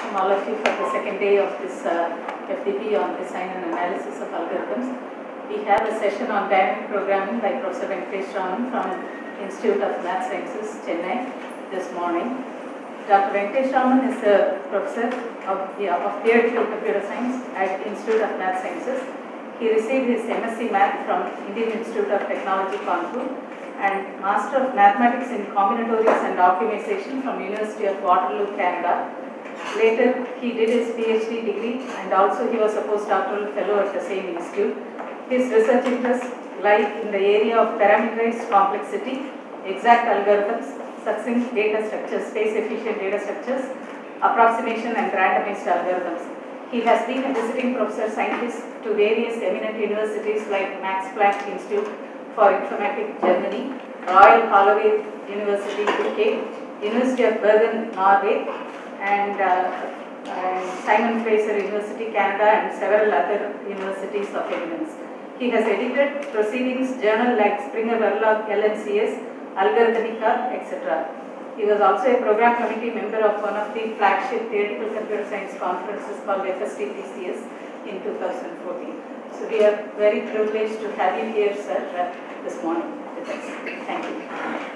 welcome all of you for the second day of this FDP on design and analysis of algorithms. We have a session on dynamic programming by Professor Venkatesh Raman from Institute of Math Sciences, Chennai, this morning. Dr. Venkatesh Raman is a professor of theoretical computer science at Institute of Math Sciences. He received his MSc Math from Indian Institute of Technology, Kanpur, and Master of Mathematics in Combinatorics and Optimization from University of Waterloo, Canada. Later, he did his PhD degree and also he was a postdoctoral fellow at the same institute. His research interests lie in the area of parameterized complexity, exact algorithms, succinct data structures, space-efficient data structures, approximation and randomized algorithms. He has been a visiting professor scientist to various eminent universities like Max Planck Institute for Informatics, Germany, Royal Holloway University, UK, University of Bergen, Norway, and Simon Fraser University, Canada, and several other universities of eminence. He has edited proceedings journal like Springer Verlag, LNCS, Algorithmica, etc. He was also a program committee member of one of the flagship theoretical computer science conferences called FSTPCS in 2014. So we are very privileged to have you here, sir, this morning with us. Thank you.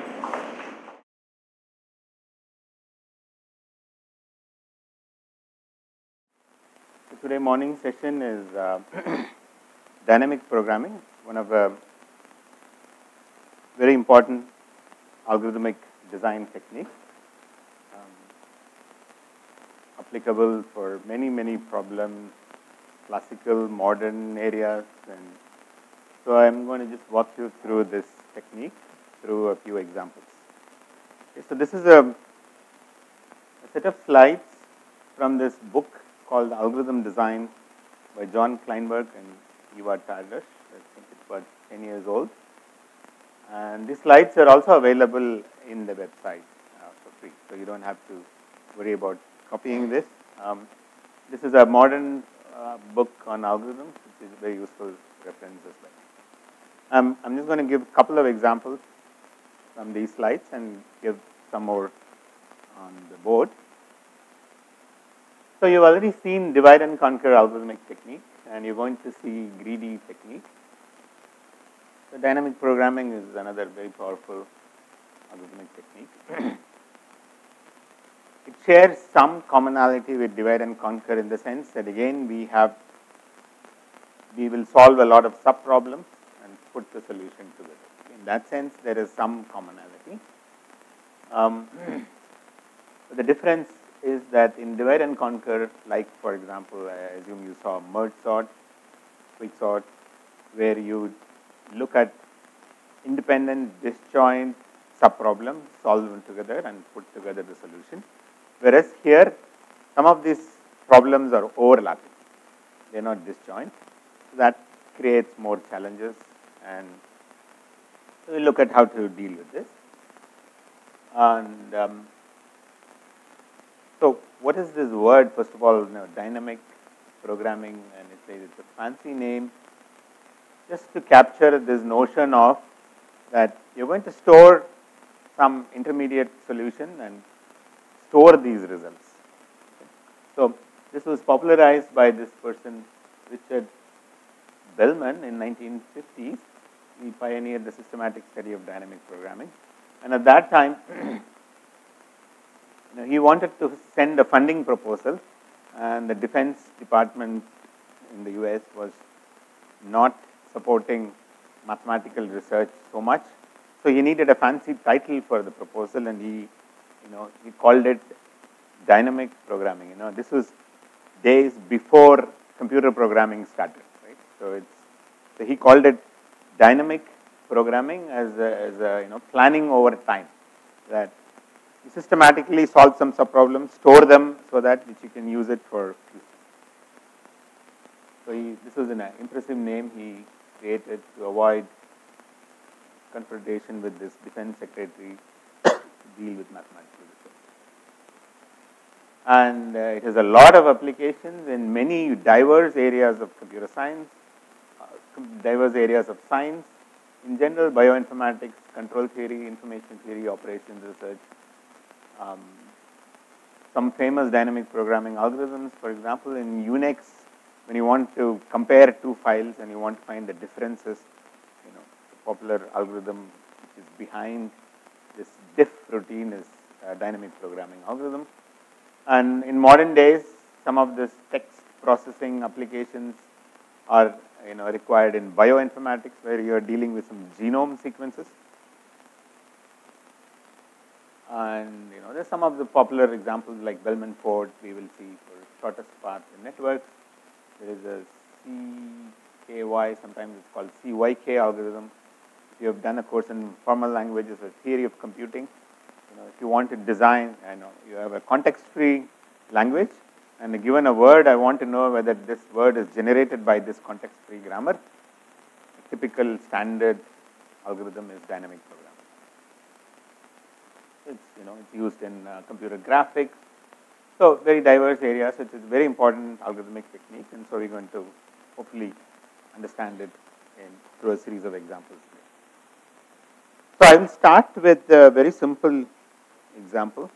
Today morning session is dynamic programming, one of the very important algorithmic design techniques, applicable for many problems, classical, modern areas, and so I am going to just walk you through this technique through a few examples. Okay, so this is a set of slides from this book called Algorithm Design by John Kleinberg and Eva Tardash. I think it's about 10 years old. And these slides are also available in the website for free, so you don't have to worry about copying this. This is a modern book on algorithms, which is a very useful reference as well. I'm just going to give a couple of examples from these slides and give some more on the board. So you've already seen divide and conquer algorithmic technique, and you're going to see greedy technique. So dynamic programming is another very powerful algorithmic technique. It shares some commonality with divide and conquer in the sense that again we will solve a lot of sub problems and put the solution together. In that sense, there is some commonality. The difference is that in divide and conquer, like for example, I assume you saw merge sort, quick sort, where you look at independent disjoint subproblems, solve them together and put together the solution. Whereas here, some of these problems are overlapping, they are not disjoint. So that creates more challenges, and we will look at how to deal with this. And so what is this word? First of all, dynamic programming, and it's a fancy name just to capture this notion of that you're going to store some intermediate solution and store these results. Okay. So this was popularized by this person, Richard Bellman, in 1950s. He pioneered the systematic study of dynamic programming, and at that time he wanted to send a funding proposal, and the Defense Department in the US was not supporting mathematical research so much. So he needed a fancy title for the proposal, and he called it dynamic programming. This was days before computer programming started, right? So he called it dynamic programming as a planning over time, that you systematically solve some subproblems, store them so that which you can use it for future. So this was an impressive name he created to avoid confrontation with this defense secretary to deal with mathematical research. And it has a lot of applications in many diverse areas of computer science, diverse areas of science, in general bioinformatics, control theory, information theory, operations research, some famous dynamic programming algorithms. For example, in Unix, when you want to compare two files and you want to find the differences, the popular algorithm which is behind this diff routine is a dynamic programming algorithm. And in modern days, some of this text processing applications are required in bioinformatics, where you are dealing with some genome sequences. And there's some of the popular examples like Bellman-Ford we will see for shortest path in networks. There is a CKY, sometimes it's called CYK algorithm. If you have done a course in formal languages or theory of computing, if you want to design, you have a context-free language, and given a word, I want to know whether this word is generated by this context-free grammar. A typical standard algorithm is dynamic programming. It's used in computer graphics. So very diverse areas. It is a very important algorithmic technique, and so we're going to hopefully understand it through a series of examples. So I will start with a very simple example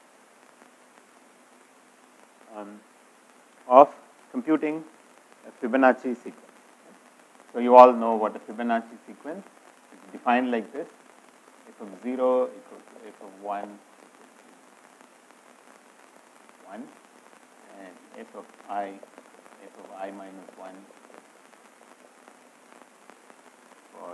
of computing a Fibonacci sequence. So you all know what a Fibonacci sequence is defined like this: f of 0 equals to f of 1, 1, and f of I minus 1 for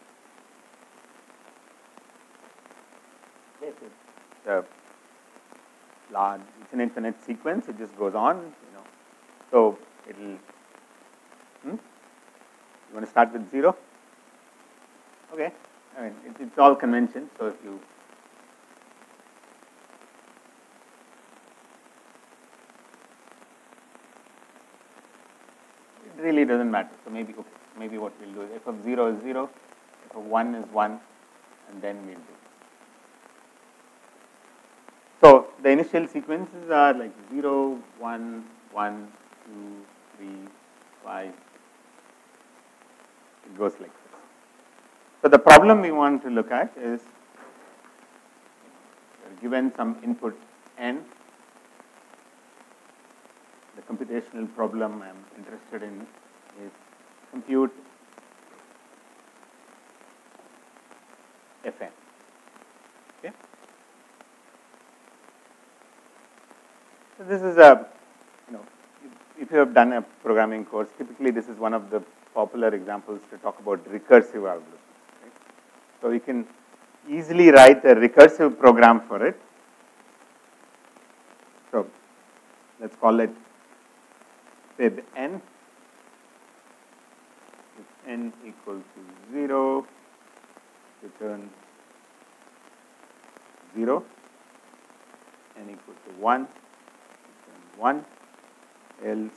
this. It's a large, it's an infinite sequence, it just goes on, So it will, you want to start with 0? Okay, I mean, it's all convention, so if you it really doesn't matter. So maybe what we'll do is f of 0 is 0, f of 1 is 1, and then we'll do. So the initial sequences are like 0, 1, 1, 2, 3, 5. It goes like this. So the problem we want to look at is, we're given some input n. The computational problem I'm interested in is compute Fn. Okay. So this is a, if you have done a programming course, typically this is one of the popular examples to talk about recursive algorithms. Right? So we can easily write a recursive program for it. So let's call it fib n. If n equals to 0, return 0, n equals to 1, return 1, else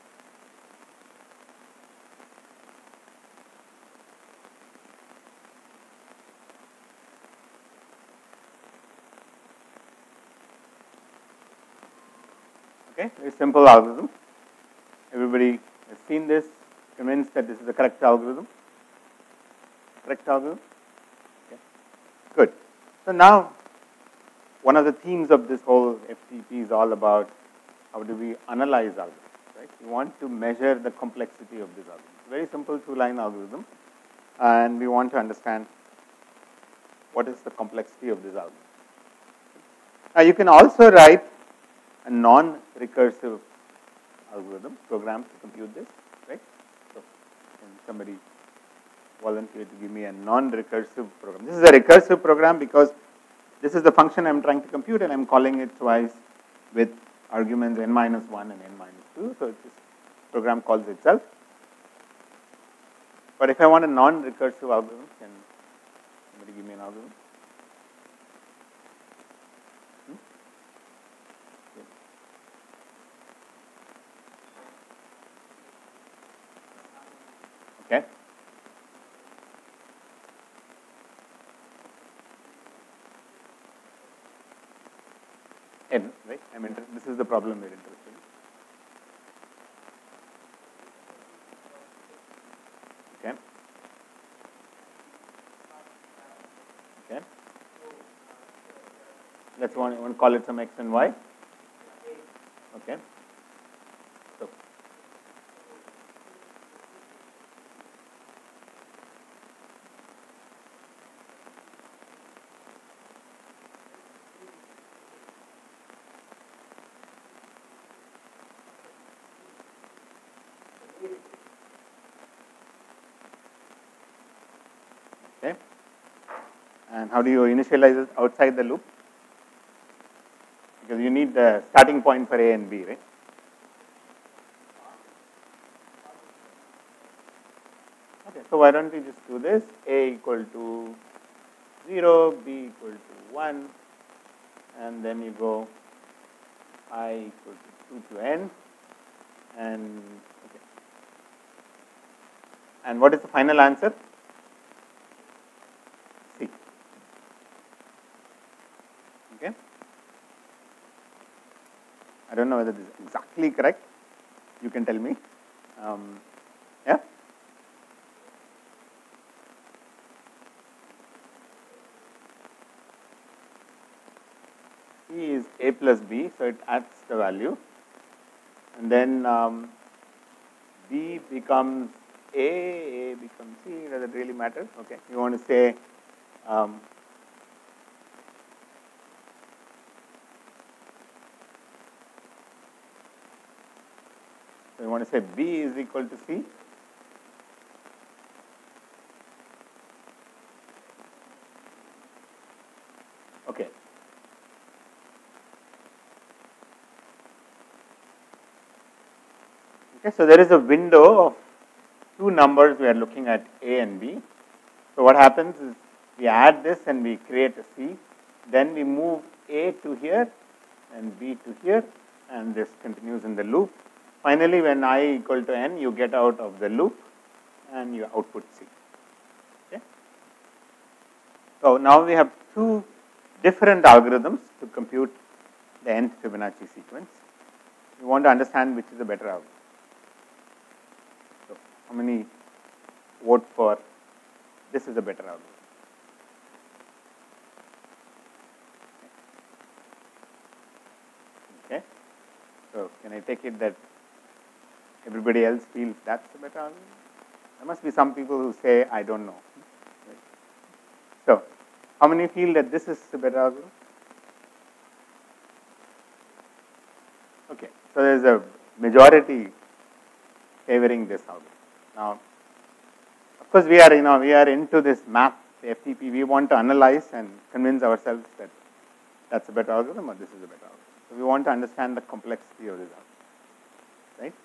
okay, very simple algorithm. Everybody has seen this, convinced that this is the correct algorithm. Correct algorithm? Okay. Good. So now, one of the themes of this whole FTP is all about how do we analyze algorithms, right? We want to measure the complexity of this algorithm. Very simple two-line algorithm, and we want to understand what is the complexity of this algorithm. You can also write a non-recursive algorithm program to compute this, right? So, can somebody volunteer to give me a non-recursive program? This is a recursive program because this is the function I'm trying to compute, and I'm calling it twice with arguments n minus 1 and n minus 2. So this program calls itself. But if I want a non-recursive algorithm, can somebody give me an algorithm? Okay. N, right? This is the problem we're interested in. Okay. Okay. Let's want to call it some x and y. Okay. So, okay. And how do you initialize it outside the loop? Because you need the starting point for A and B, right? Okay, so why don't we just do this? A equal to 0, B equal to 1, and then you go I equal to 2 to n, and okay. And what is the final answer? C. Okay. I don't know whether this is exactly correct. You can tell me. Yeah. C is A plus B, so it adds the value, and then B becomes A becomes C. Does it really matter? Okay. You want to say so you want to say B is equal to C. Okay. Okay, so there is a window of two numbers we are looking at, A and B. So what happens is we add this and we create a C. Then we move A to here and B to here, and this continues in the loop. Finally, when I equal to n, you get out of the loop and you output C. Okay. So now we have two different algorithms to compute the nth Fibonacci sequence. We want to understand which is the better algorithm. So how many vote for this is a better algorithm? Okay. So can I take it that everybody else feels that's the better algorithm? There must be some people who say, I don't know. Right. So how many feel that this is the better algorithm? Okay. So there is a majority favoring this algorithm. Now, of course, we are into this math, the FTP. We want to analyze and convince ourselves that that's a better algorithm or this is a better algorithm. So we want to understand the complexity of this algorithm, right?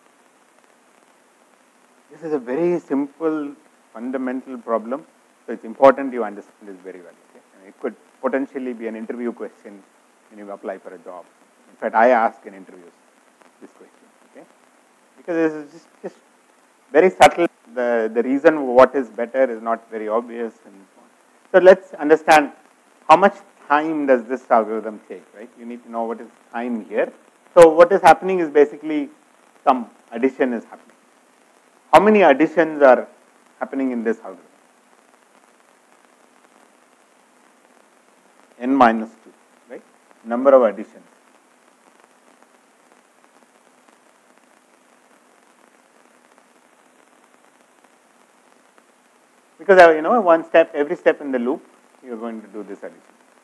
This is a very simple, fundamental problem. So it's important you understand this very well. Okay? And it could potentially be an interview question when you apply for a job. In fact, I ask in interviews this question, okay? Because this is just very subtle. The reason what is better is not very obvious and so on. So let's understand how much time does this algorithm take, right? You need to know what is time here. So what is happening is basically some addition is happening. How many additions are happening in this algorithm? N minus 2, right? Number of additions. Because one step, every step in the loop, you're going to do this addition.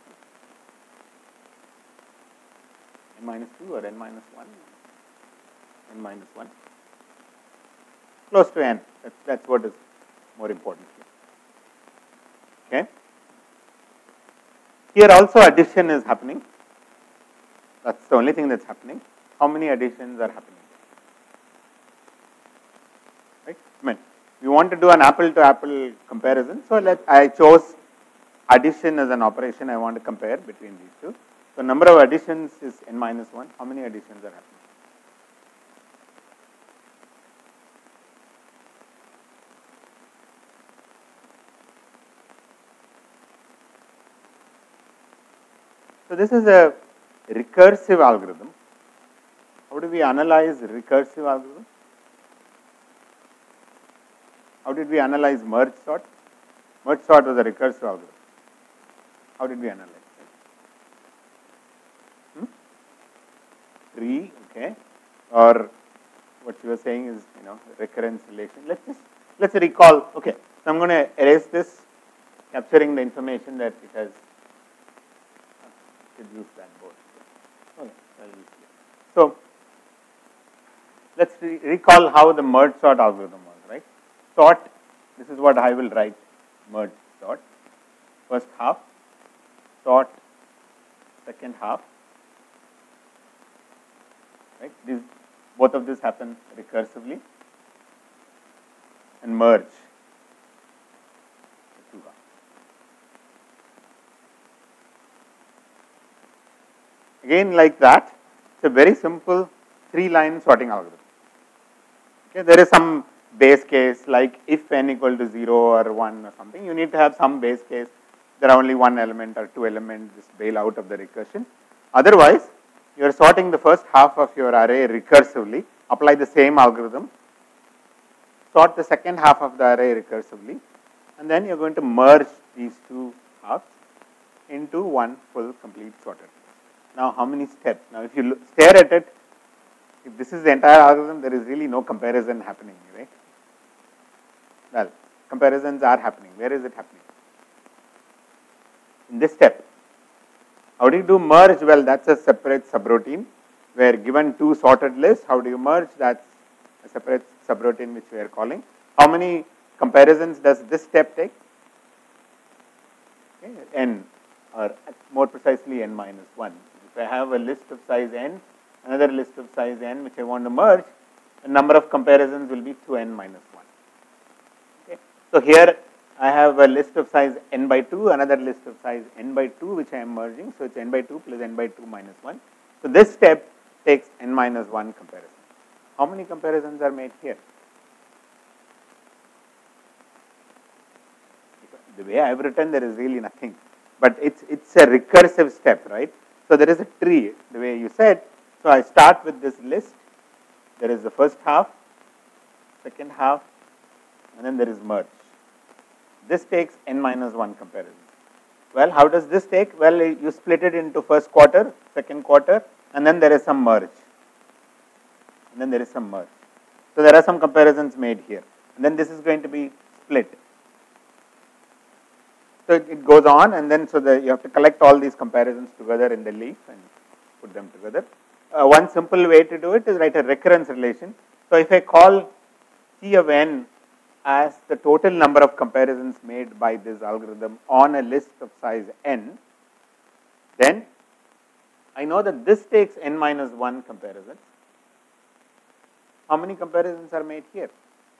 N minus 2 or n minus 1? N minus 1. Close to n. That's what is more important here. Okay. Here also addition is happening. That's the only thing that's happening. How many additions are happening? Right? I mean, we want to do an apple-to-apple comparison. So I chose addition as an operation I want to compare between these two. So number of additions is n minus 1. How many additions are happening? So this is a recursive algorithm. How do we analyze recursive algorithm? How did we analyze merge sort? Merge sort was a recursive algorithm. How did we analyze it? Tree, okay. or what you were saying is, recurrence relation. Let's recall. Okay, so I'm going to erase this, capturing the information that it has. Should use that board. Okay, I'll use it. So let's recall how the merge sort algorithm was, right? Sort. This is what I will write. Merge sort. First half. Sort. Second half. Right? Both of this happen recursively, and merge the two halves. Again, like that, it's a very simple 3-line sorting algorithm. Okay, there is some base case, like if n equal to 0 or 1 or something, you need to have some base case. There are only 1 element or 2 elements, just bail out of the recursion. Otherwise, you are sorting the first half of your array recursively, apply the same algorithm, sort the second half of the array recursively, and then you are going to merge these two halves into one full complete sorted. Now, how many steps? Now, if you stare at it, if this is the entire algorithm, there is really no comparison happening, right? Well, comparisons are happening. Where is it happening? In this step. How do you do merge? Well, that's a separate subroutine where given two sorted lists, how do you merge? That's a separate subroutine which we are calling. How many comparisons does this step take? Okay, n, or more precisely n minus 1. If I have a list of size n, another list of size n which I want to merge, the number of comparisons will be 2n minus 1. Okay. So here I have a list of size n by 2, another list of size n by 2 which I am merging. So it's n by 2 plus n by 2 minus 1. So this step takes n minus 1 comparison. How many comparisons are made here? The way I have written, there is really nothing, but it's a recursive step, right? So there is a tree, the way you said. So I start with this list. There is the first half, second half, and then there is merge. This takes n minus 1 comparison. Well, how does this take? Well, you split it into first quarter, second quarter, and then there is some merge. And then there is some merge. So there are some comparisons made here. And then this is going to be split. So it goes on, and then you have to collect all these comparisons together in the leaf and put them together. One simple way to do it is write a recurrence relation. So if I call C of n as the total number of comparisons made by this algorithm on a list of size n, then I know that this takes n minus 1 comparisons. How many comparisons are made here?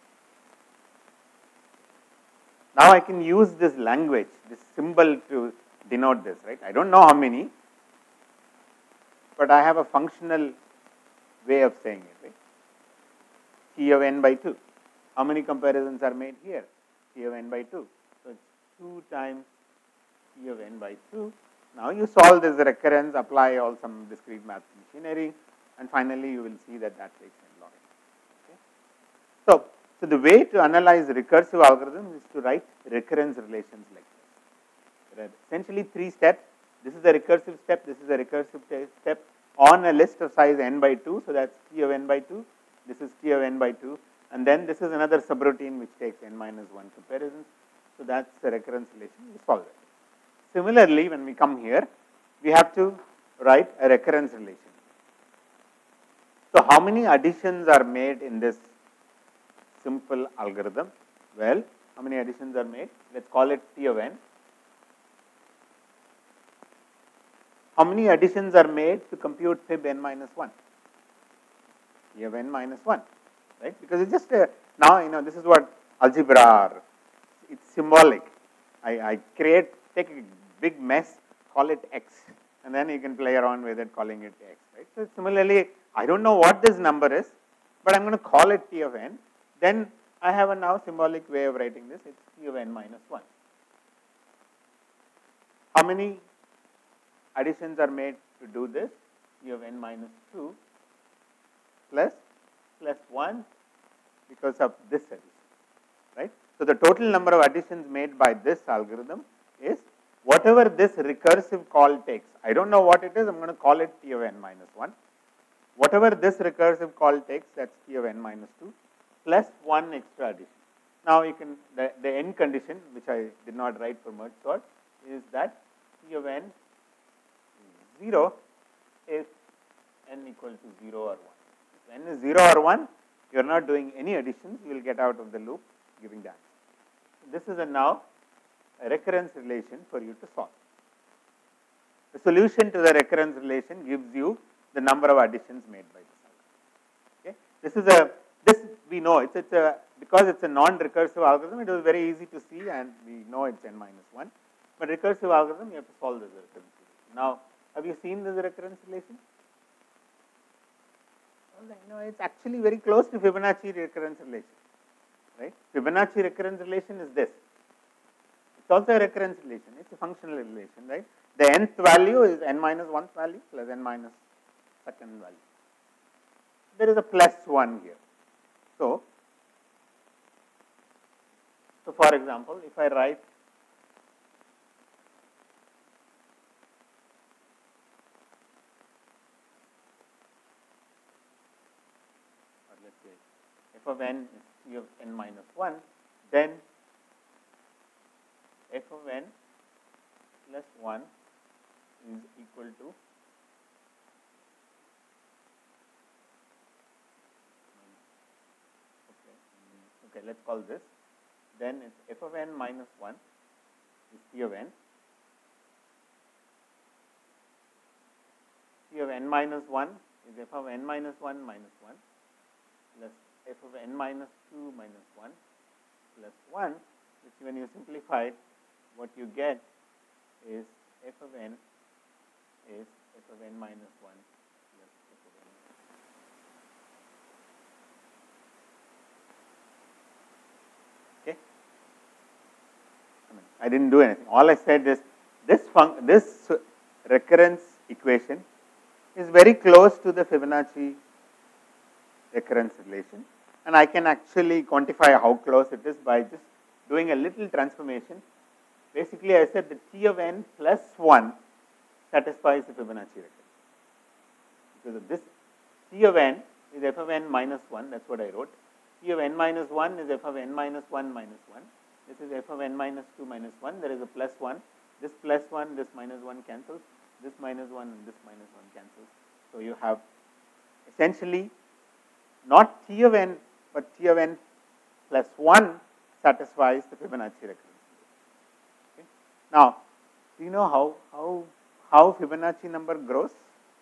Now I can use this language, this symbol to denote this, right? I don't know how many, but I have a functional way of saying it, right? C of n by 2. How many comparisons are made here? C of n by 2. So it's 2 times C of n by 2. Now you solve this recurrence, apply all some discrete math machinery, and finally you will see that takes n log n. Okay? So the way to analyze recursive algorithms is to write recurrence relations like this. There are essentially 3 steps. This is the recursive step, this is the recursive step on a list of size n by 2. So that's T of n by 2. This is T of n by 2. And then this is another subroutine which takes n minus 1 comparisons. So that's the recurrence relation. We solve it. Similarly, when we come here, we have to write a recurrence relation. So how many additions are made in this simple algorithm? Well, how many additions are made? Let's call it T of n. How many additions are made to compute fib n minus 1? T of n minus 1, right? Because it's just now, this is what algebra are. It's symbolic. I take a big mess, call it x, and then you can play around with it, calling it x, right? So similarly, I don't know what this number is, but I'm going to call it T of n. Then I have a now symbolic way of writing this. It's T of n minus 1. How many additions are made to do this? T of n minus 2 plus 1 because of this addition, right? So the total number of additions made by this algorithm is whatever this recursive call takes. I don't know what it is. I'm going to call it T of n minus 1. whatever this recursive call takes, that's T of n minus 2 plus 1 extra addition. Now you can, the end condition, which I did not write for merge sort, is that T of n is 0 if n equal to 0 or 1. If n is 0 or 1, you are not doing any additions, you will get out of the loop giving the answer. This is now a recurrence relation for you to solve. The solution to the recurrence relation gives you the number of additions made by this algorithm. Okay? This is this we know it's a because it's a non-recursive algorithm. It was very easy to see, and we know it's n minus 1. But recursive algorithm, you have to solve this recurrence relation. Now, have you seen this recurrence relation? Well, it's actually very close to Fibonacci recurrence relation, right? Fibonacci recurrence relation is this. It's also a recurrence relation. It's a functional relation, right? The nth value is n minus 1th value plus n minus 2nd value. There is a plus 1 here. So for example, if I write f of n is T of n minus 1, then f of n plus 1 is equal to okay, let's call this, then it's f of n minus 1 is T of n. T of n minus 1 is f of n minus 1 minus 1 plus f of n minus 2 minus 1 plus 1, which when you simplify it, what you get is f of n is f of n minus 1 plus f of n. Okay? I didn't do anything. All I said is this recurrence equation is very close to the Fibonacci recurrence relation, and I can actually quantify how close it is by just doing a little transformation. Basically, I said the T of n plus 1 satisfies the Fibonacci recurrence. Because of this, T of n is f of n minus 1, that's what I wrote. T of n minus 1 is f of n minus 1 minus 1. This is f of n minus 2 minus 1. There is a plus 1. This plus 1, this minus 1 cancels. This minus 1 and this minus 1 cancels. So you have essentially not T of n, but T of n plus 1 satisfies the Fibonacci recurrence. Okay. Now, do you know how Fibonacci number grows?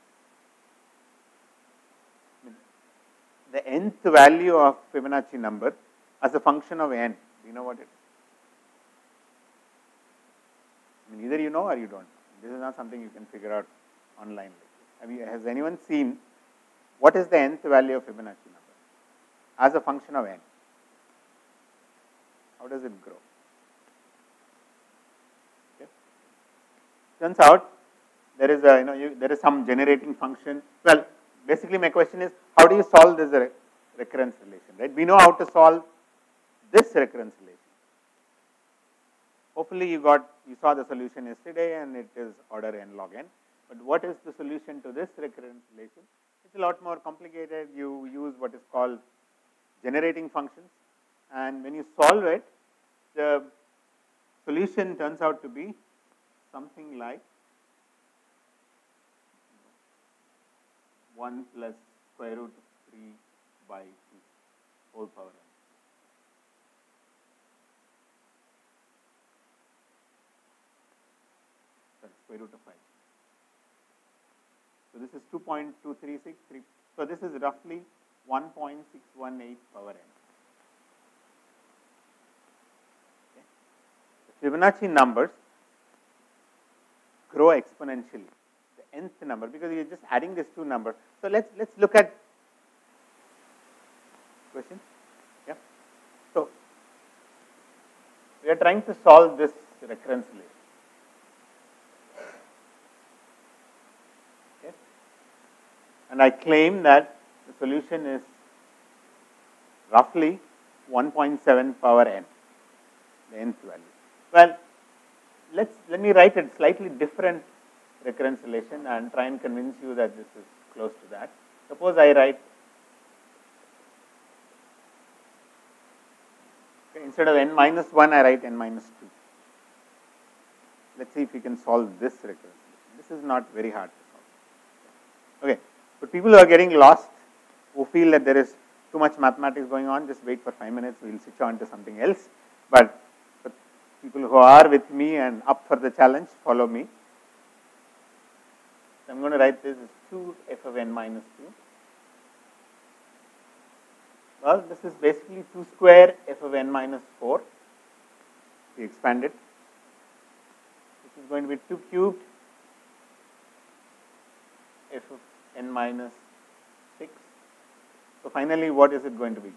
The nth value of Fibonacci number as a function of n. Do you know what it is? I mean, either you know or you don't. This is not something you can figure out online. Has anyone seen what is the nth value of Fibonacci number as a function of n? How does it grow? Okay. Turns out there is a there is some generating function. Well, basically my question is, how do you solve this recurrence relation? Right? We know how to solve this recurrence relation. Hopefully you saw the solution yesterday, and it is order n log n. But what is the solution to this recurrence relation? It's a lot more complicated. You use what is called generating functions, and when you solve it, the solution turns out to be something like 1 plus square root of 3 by 2 whole power n. Sorry, square root of 5. So this is 2.236. So this is roughly 1.618 power n. Okay. The Fibonacci numbers grow exponentially. The nth number, because you're just adding these two numbers. So let's look at question. Yeah. So we are trying to solve this recurrence relation. Okay. And I claim that the solution is roughly 1.7 power n, the nth value. Well, let me write a slightly different recurrence relation and try and convince you that this is close to that. Suppose I write, okay, instead of n minus 1, I write n minus 2. Let's see if we can solve this recursion. This is not very hard to solve. Okay, but people who are getting lost, who feel that there is too much mathematics going on, just wait for 5 minutes, we will switch on to something else. But for people who are with me and up for the challenge, follow me. So I am going to write this as 2 f of n minus 2. Well, this is basically 2 square f of n minus 4. We expand it. This is going to be 2 cubed f of n minus 6. So finally, what is it going to be?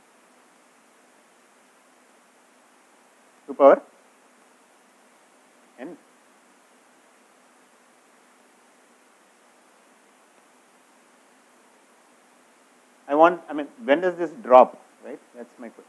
2 power n. I mean, when does this drop, right? That's my question.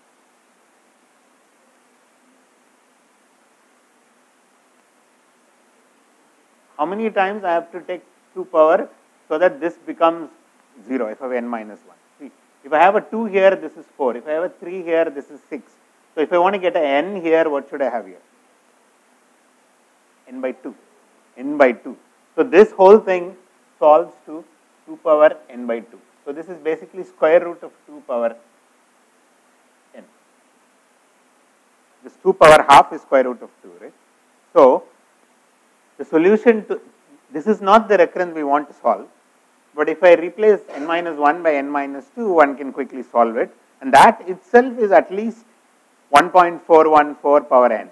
How many times I have to take 2 power so that this becomes 0, f of n minus 1? See, if I have a 2 here, this is 4. If I have a 3 here, this is 6. So if I want to get an n here, what should I have here? N by 2. N by 2. So this whole thing solves to 2 power n by 2. So this is basically square root of 2 power n. This 2 power half is square root of 2, right? So the solution to this is not the recurrence we want to solve, but if I replace n minus 1 by n minus 2, one can quickly solve it, and that itself is at least 1.414 power n.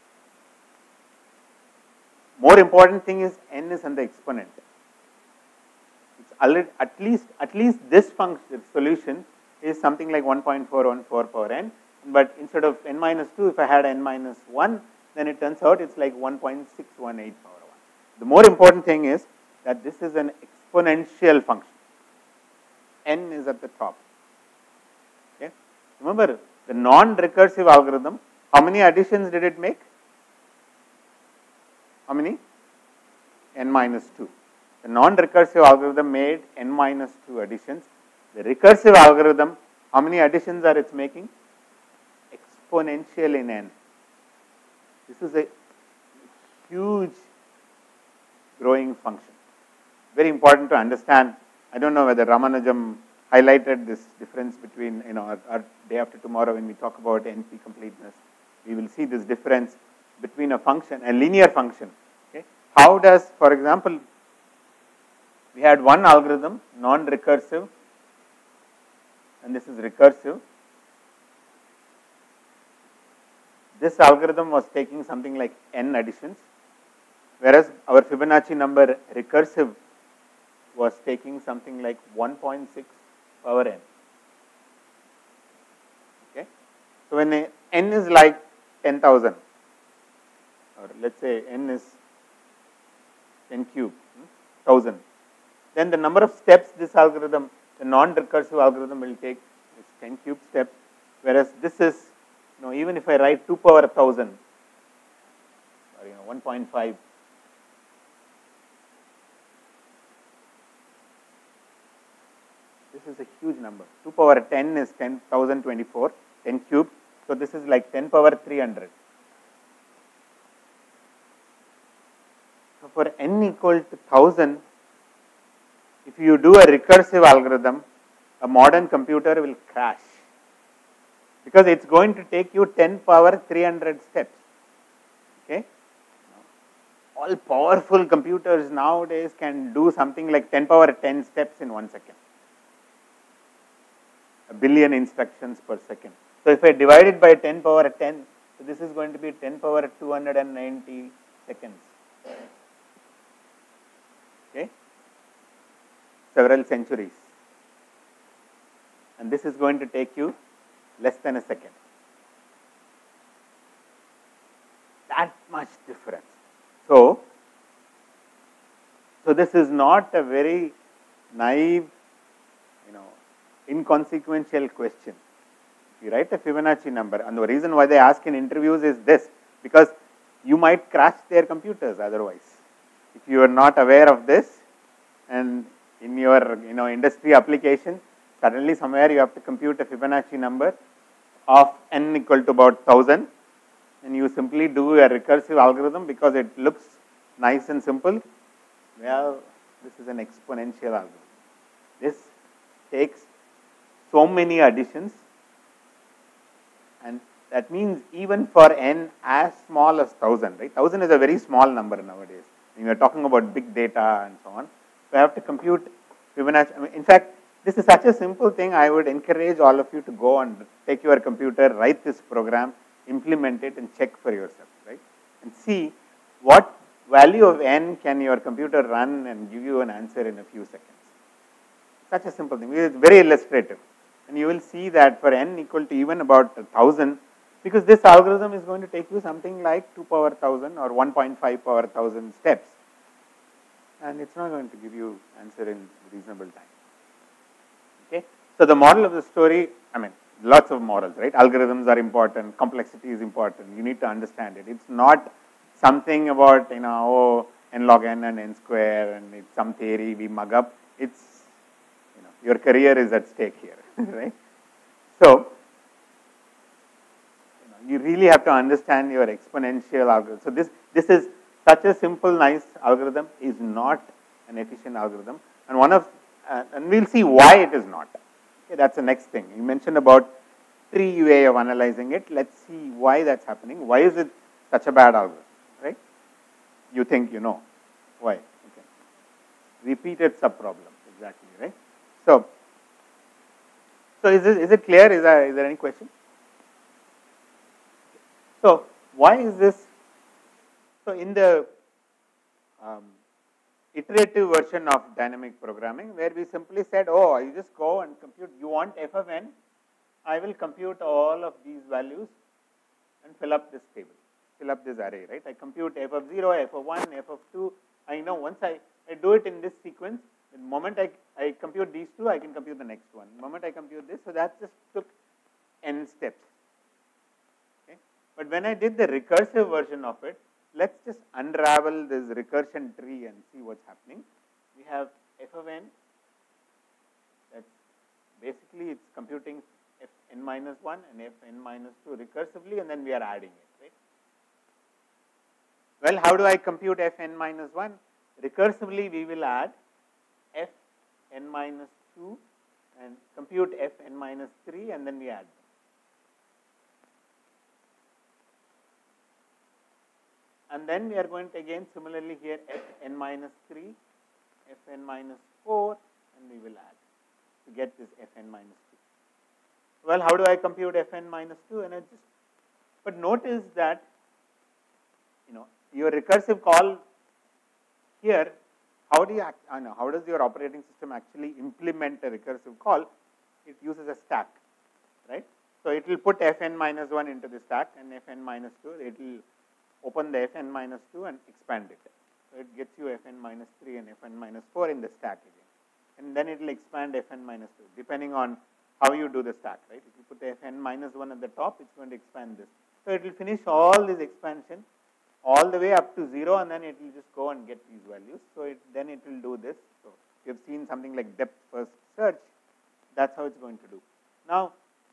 More important thing is n is in the exponent. It's already at least this function solution is something like 1.414 power n, but instead of n minus 2, if I had n minus 1, then it turns out it's like 1.618 power 1. The more important thing is that this is an exponential function. N is at the top. Okay. Remember the non-recursive algorithm, how many additions did it make? How many? N minus 2. The non-recursive algorithm made n minus 2 additions. The recursive algorithm, how many additions are it making? Exponential in n. This is a huge growing function. Very important to understand. I don't know whether Ramanujam highlighted this difference between, our day after tomorrow when we talk about NP completeness. We will see this difference between a function, a linear function. Okay. How does, for example, we had one algorithm, non-recursive, and this is recursive. This algorithm was taking something like n additions, whereas our Fibonacci number recursive was taking something like 1.6 power n. Okay. So when n is like 10,000, or let's say n is 10 cube, 1000, then the number of steps this algorithm, the non-recursive algorithm will take is 10 cube steps, whereas this is, even if I write 2 power 1000, or 1.5, this is a huge number. 2 power 10 is 10,024, 10 cube. So this is like 10 power 300. So for n equal to 1000, if you do a recursive algorithm, a modern computer will crash, because it's going to take you 10 power 300 steps. Okay. All powerful computers nowadays can do something like 10 power 10 steps in 1 second. A billion instructions per second. So if I divide it by 10 power 10, so this is going to be 10 power 290 seconds. Okay. Several centuries. And this is going to take you less than a second. That much difference. So this is not a very naive, inconsequential question. If you write a Fibonacci number, and the reason why they ask in interviews is this, because you might crash their computers otherwise. If you are not aware of this, and in your industry application, suddenly somewhere you have to compute a Fibonacci number of n equal to about 1000, and you simply do a recursive algorithm because it looks nice and simple. Well, this is an exponential algorithm. This takes so many additions, and that means even for n as small as 1000, right? 1000 is a very small number nowadays. We are talking about big data and so on. So I have to compute Fibonacci. I mean, in fact, this is such a simple thing. I would encourage all of you to go and take your computer, write this program, implement it, and check for yourself, right? And see what value of n can your computer run and give you an answer in a few seconds. Such a simple thing. It's very illustrative. And you will see that for n equal to even about 1000, because this algorithm is going to take you something like 2 power 1000 or 1.5 power 1000 steps. And it's not going to give you answer in reasonable time. Okay. So the moral of the story, I mean, lots of morals, right? Algorithms are important, complexity is important. You need to understand it. It's not something about, oh, n log n and n square and it's some theory we mug up. It's, your career is at stake here, right? So, you really have to understand your exponential algorithm. So this is such a simple, nice algorithm is not an efficient algorithm, and and we'll see why it is not. Okay, that's the next thing. You mentioned about tree way of analyzing it. Let's see why that's happening. Why is it such a bad algorithm, right? You think you know why? Okay. Repeated subproblem, exactly, right? So is it clear? Is there any question? So why is this? So in the iterative version of dynamic programming, where we simply said, oh, you just go and compute, you want f of n, I will compute all of these values and fill up this table, fill up this array, right? I compute f of 0, f of 1, f of 2. I know once I do it in this sequence, the moment I compute these two, I can compute the next one. The moment I compute this, so that just took n steps. Okay? But when I did the recursive version of it, let's just unravel this recursion tree and see what's happening. We have f of n, that's basically it's computing f n minus 1 and f n minus 2 recursively, and then we are adding it, right? Well, how do I compute f n minus 1? Recursively, we will add f n minus 2 and compute f n minus 3, and then we add them. And then we are going to again similarly here f n minus 3, f n minus 4, and we will add to get this f n minus 2. Well, how do I compute f n minus 2? And but notice that your recursive call here, how does your operating system actually implement a recursive call? It uses a stack, right? So it will put f n minus 1 into the stack and f n minus 2. It will open the f n minus 2 and expand it. So it gets you f n minus 3 and f n minus 4 in the stack again. And then it will expand f n minus 2, depending on how you do the stack, right? If you put the f n minus 1 at the top, it's going to expand this. So it will finish all this expansion all the way up to 0, and then it will just go and get these values. So then it will do this. So you have seen something like depth first search. That's how it's going to do. Now,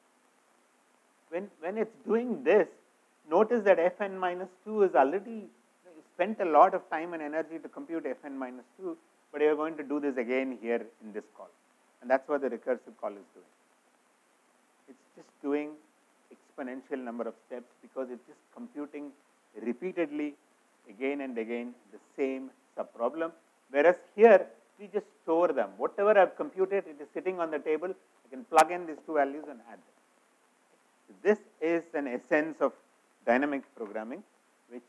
when it's doing this, notice that f n minus 2 is already spent a lot of time and energy to compute f n minus 2, but you're going to do this again here in this call. And that's what the recursive call is doing. It's just doing exponential number of steps because it's just computing repeatedly again and again the same subproblem. Whereas here, we just store them. Whatever I've computed, it is sitting on the table. I can plug in these two values and add them. So this is an essence of dynamic programming, which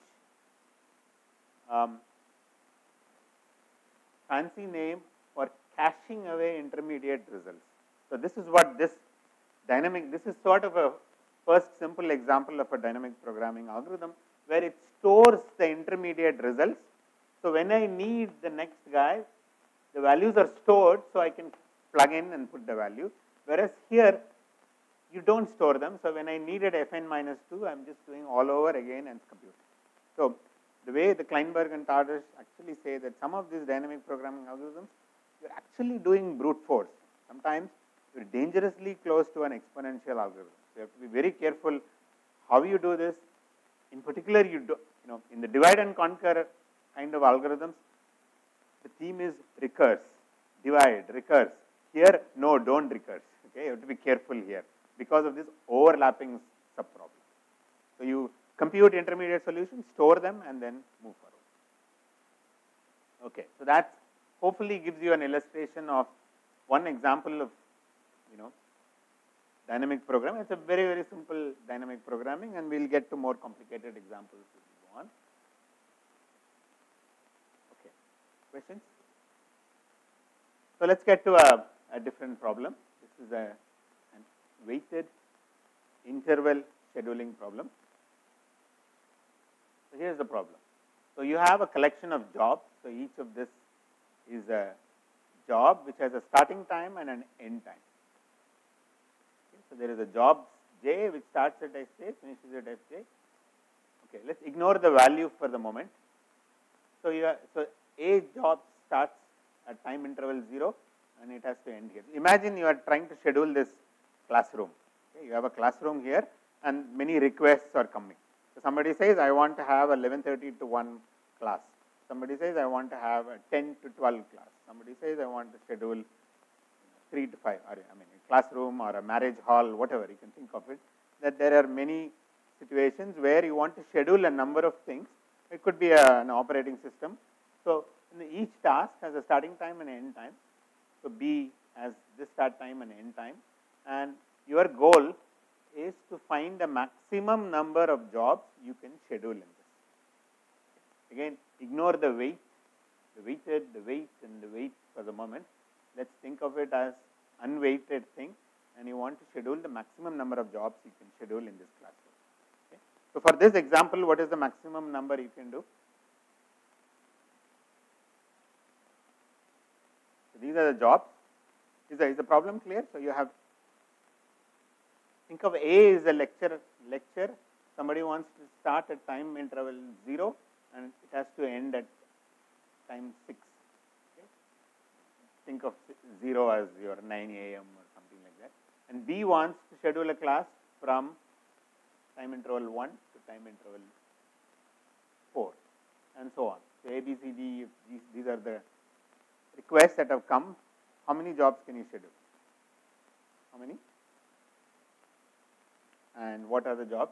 fancy name for caching away intermediate results. So this is what this is sort of a first simple example of a dynamic programming algorithm where it stores the intermediate results. So when I need the next guy, the values are stored, so I can plug in and put the value. Whereas here, you don't store them. So when I needed f n minus 2, I'm just doing all over again and computing. So the way the Kleinberg and Tardas actually say that some of these dynamic programming algorithms, you're actually doing brute force. Sometimes you're dangerously close to an exponential algorithm. So you have to be very careful how you do this. In particular, in the divide and conquer kind of algorithms, the theme is recurse, divide, recurse. Here, no, don't recurse. Okay, you have to be careful here because of this overlapping subproblem. So you compute intermediate solutions, store them, and then move forward. Okay, so that hopefully gives you an illustration of one example of, dynamic program. It's a very, very simple dynamic programming, and we'll get to more complicated examples as we go on. Okay, questions? So let's get to a different problem. This is an weighted interval scheduling problem. So here's the problem. So you have a collection of jobs. So each of this is a job which has a starting time and an end time. Okay, so there is a job j which starts at sj, finishes at fj. Okay, let's ignore the value for the moment. So a job starts at time interval 0 and it has to end here. Imagine you are trying to schedule this classroom. Okay, you have a classroom here and many requests are coming. So somebody says, I want to have a 11:30 to 1 class. Somebody says, I want to have a 10 to 12 class. Somebody says, I want to schedule 3 to 5, or a classroom or a marriage hall, whatever you can think of it. That there are many situations where you want to schedule a number of things. It could be an operating system. So each task has a starting time and end time. So B has this start time and end time. And your goal is to find a maximum number of jobs you can schedule in this. Again, ignore the weight, the weighted, the weight and the weight for the moment. Let's think of it as unweighted thing, and you want to schedule the maximum number of jobs you can schedule in this classroom. Okay. So for this example, what is the maximum number you can do? So these are the jobs. Is the problem clear? So you have, think of A is a lecture. Somebody wants to start at time interval 0 and it has to end at time 6. Okay. Think of 0 as your 9 a.m. or something like that. And B wants to schedule a class from time interval 1 to time interval 4 and so on. So A, B, C, D, these are the requests that have come. How many jobs can you schedule? How many? And what are the jobs?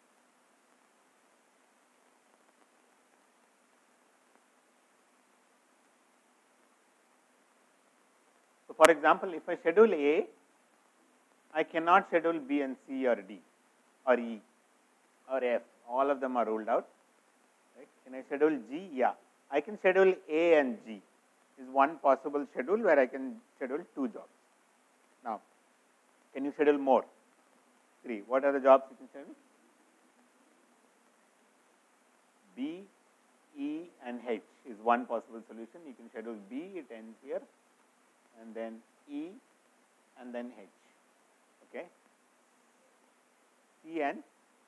So for example, if I schedule A, I cannot schedule B and C or D or E or F. All of them are ruled out. Right? Can I schedule G? Yeah. I can schedule A and G. Is one possible schedule where I can schedule 2 jobs. Now, can you schedule more? 3. What are the jobs you can schedule? B, E and H is one possible solution. You can schedule B, it ends here, and then E and then H. Okay. C and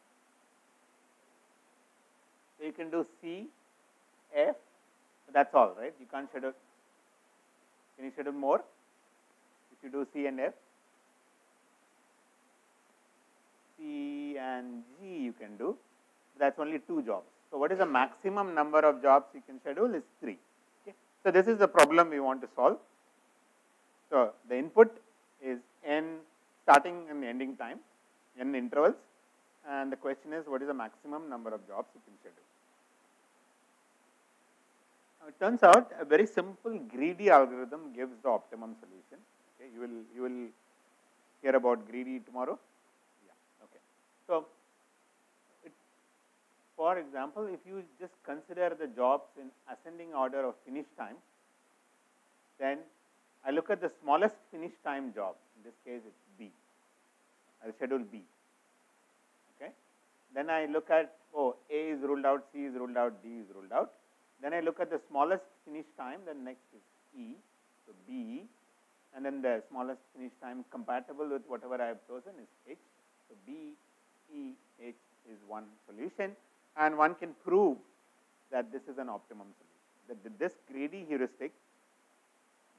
so you can do C, F, that's all, right? You can't schedule. Can you schedule more? If you do C and F, C and G you can do. That's only 2 jobs. So what is the maximum number of jobs you can schedule is 3. Okay. So this is the problem we want to solve. So the input is n starting and ending time, n intervals, and the question is what is the maximum number of jobs you can schedule. Now it turns out a very simple greedy algorithm gives the optimum solution. Okay. You will hear about greedy tomorrow. Yeah. Okay. So for example, if you just consider the jobs in ascending order of finish time, then I look at the smallest finish time job. In this case, it's B. I will schedule B. Okay. Then I look at, A is ruled out, C is ruled out, D is ruled out. Then I look at the smallest finish time, then next is E, so B, and then the smallest finish time compatible with whatever I have chosen is H. So B, E, H is one solution, and one can prove that this is an optimum solution. That this greedy heuristic, okay,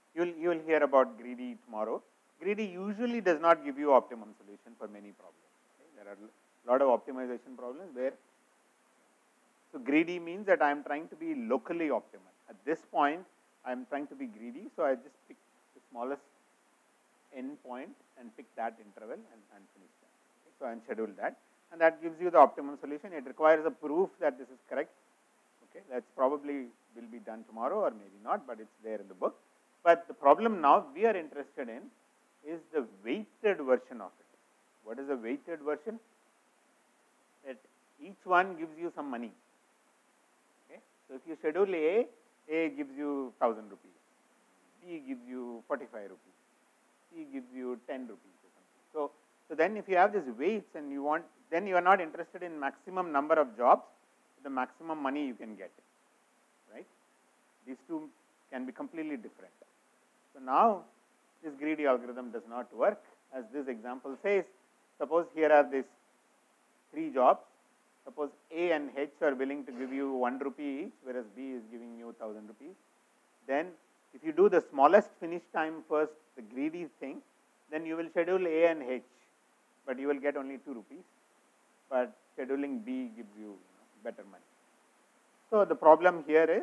You will hear about greedy tomorrow. Greedy usually does not give you optimum solution for many problems. Okay? There are a lot of optimization problems where, so greedy means that I am trying to be locally optimal. At this point, I am trying to be greedy, so I just pick the smallest end point and pick that interval and finish that. Okay? So I schedule that, and that gives you the optimum solution. It requires a proof that this is correct. Okay, that's probably will be done tomorrow or maybe not, but it's there in the book. But the problem now we are interested in is the weighted version of it. What is the weighted version? That each one gives you some money. Okay, so if you schedule A gives you 1,000 rupees, B gives you 45 rupees, C gives you 10 rupees or something. So then if you have these weights and you want, then you are not interested in maximum number of jobs, the maximum money you can get, right? These two can be completely different. So now this greedy algorithm does not work. As this example says, suppose here are these 3 jobs. Suppose A and H are willing to give you 1 rupee each, whereas B is giving you 1,000 rupees. Then if you do the smallest finish time first, the greedy thing, then you will schedule A and H, but you will get only 2 rupees. But scheduling B gives you, better money. So the problem here is,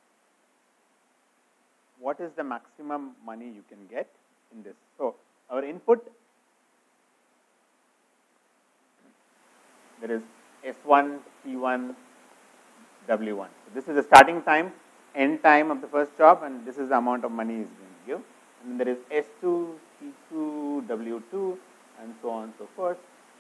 what is the maximum money you can get in this? So our input, there is S1, T1, W1. So this is the starting time, end time of the first job, and this is the amount of money is going to give. And then there is S2, T2, W2, and so on and so forth.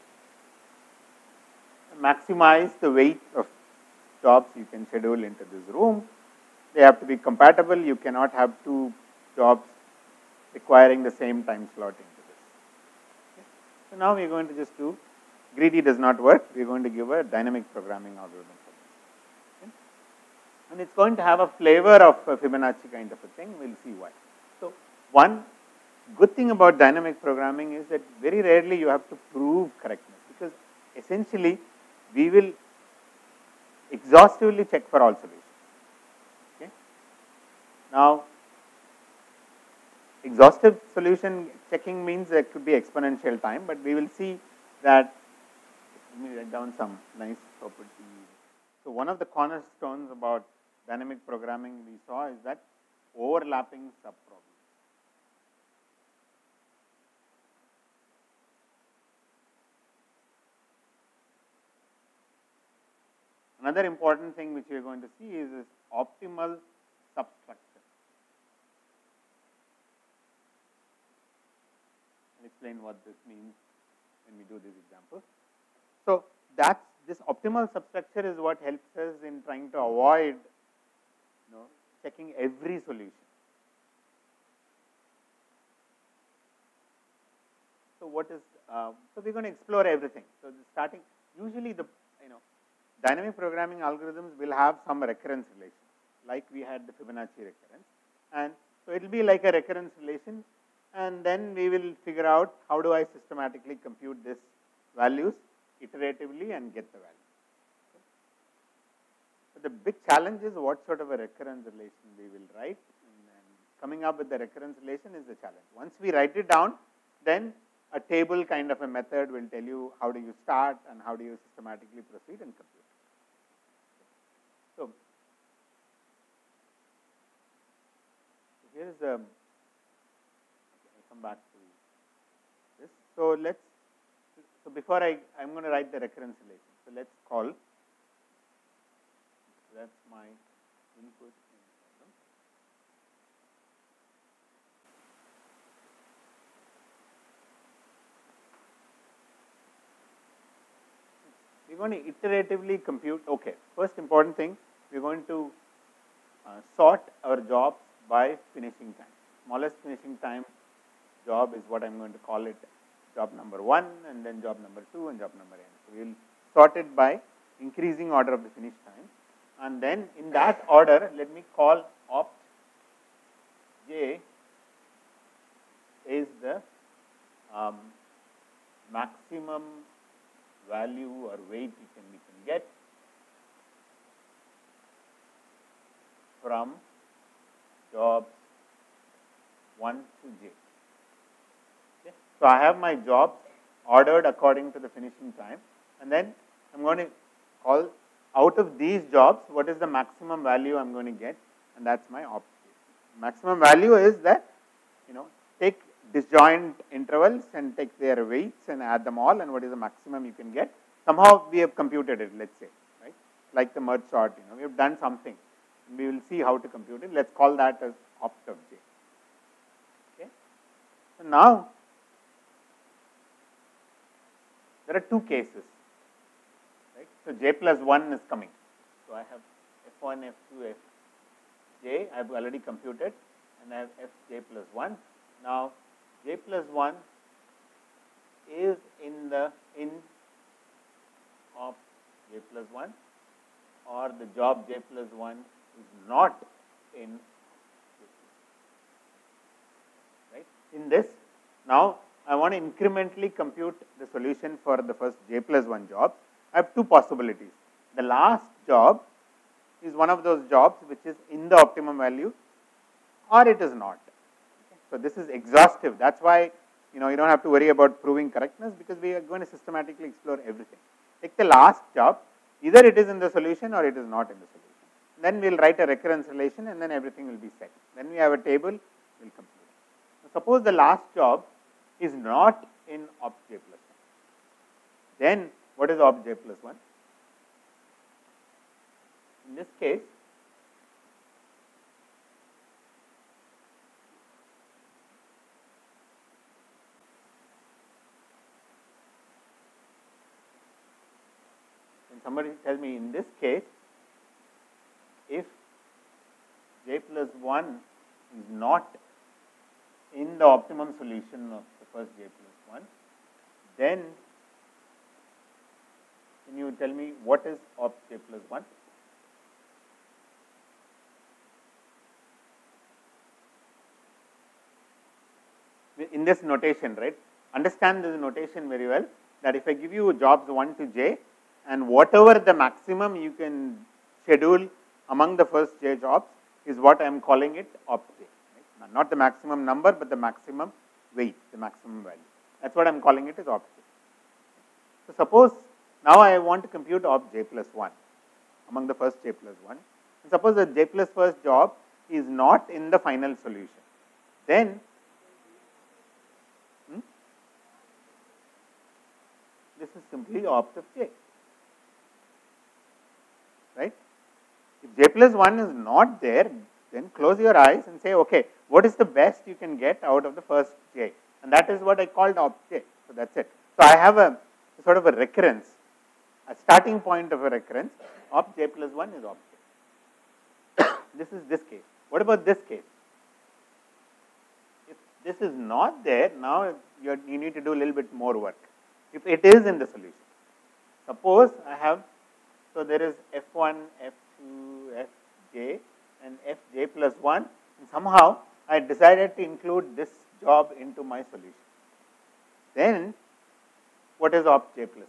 Maximize the weight of jobs you can schedule into this room. They have to be compatible. You cannot have 2 jobs requiring the same time slot into this. Okay. So now we are going to just do, greedy does not work. We are going to give a dynamic programming algorithm for this. Okay. And it's going to have a flavor of a Fibonacci kind of a thing. We'll see why. So one good thing about dynamic programming is that very rarely you have to prove correctness, because essentially we will exhaustively check for all solutions. Okay. Now, exhaustive solution checking means there could be exponential time, but we will see that. Let me write down some nice properties. So one of the cornerstones about dynamic programming we saw is that overlapping subproblems. Another important thing which we are going to see is this optimal substructure. I'll explain what this means when we do this example. So that's, this optimal substructure is what helps us in trying to avoid, checking every solution. So what is, so we're going to explore everything. So the starting, usually the, dynamic programming algorithms will have some recurrence relation, like we had the Fibonacci recurrence. And so it will be like a recurrence relation, and then we will figure out how do I systematically compute this values iteratively and get the value. Okay. But the big challenge is what sort of a recurrence relation we will write, and coming up with the recurrence relation is the challenge. Once we write it down, then a table kind of a method will tell you how do you start and how do you systematically proceed and compute. So here is I'll come back to this. So so before I'm going to write the recurrence relation. So let's call, that's my input. We're going to iteratively compute. Okay, first important thing, we're going to sort our jobs by finishing time. Smallest finishing time job is what I'm going to call it, job number 1, and then job number 2 and job number n. So we will sort it by increasing order of the finish time, and then in that order, let me call opt j is the maximum value or weight we can get from jobs 1 to j. Okay. So I have my jobs ordered according to the finishing time, and then I'm going to call out of these jobs what is the maximum value I'm going to get, and that's my opt. Maximum value is that, take disjoint intervals and take their weights and add them all, and what is the maximum you can get. Somehow we have computed it, let's say, right? Like the merge sort, we have done something. We will see how to compute it. Let's call that as opt of j. Okay. So now there are two cases, right? So j plus 1 is coming. So I have f1, f2, fj. I have already computed, and I have fj plus 1. Now j plus 1 is in the in of j plus 1, or the job j plus 1 is not in, right? In this, now I want to incrementally compute the solution for the first j plus 1 job. I have two possibilities. The last job is one of those jobs which is in the optimum value, or it is not. Okay. So this is exhaustive. That's why you don't have to worry about proving correctness, because we are going to systematically explore everything. Take the last job, either it is in the solution or it is not in the solution. Then we will write a recurrence relation, and then everything will be set. Then we have a table, we will compute. So suppose the last job is not in opt j plus 1. Then what is opt j plus 1? In this case, when somebody tells me, in this case, if j plus 1 is not in the optimum solution of the first j plus 1, then can you tell me what is opt j plus 1? In this notation, right? Understand this notation very well, that if I give you jobs 1 to j, and whatever the maximum you can schedule among the first j jobs is what I am calling it opt j. Right? Not the maximum number, but the maximum weight, the maximum value. That's what I am calling it as opt j. So suppose now I want to compute opt j plus 1 among the first j plus 1. And suppose the j plus first job is not in the final solution. Then this is simply opt of j. Right? If j plus 1 is not there, then close your eyes and say, okay, what is the best you can get out of the first j? And that is what I called opt j. So that's it. So I have a sort of a recurrence, a starting point of a recurrence. Opt j plus 1 is opt j. This is this case. What about this case? If this is not there, now you need to do a little bit more work. If it is in the solution, suppose I have, so there is f1, f2, fj, and fj plus 1, and somehow I decided to include this job into my solution. Then what is opt j plus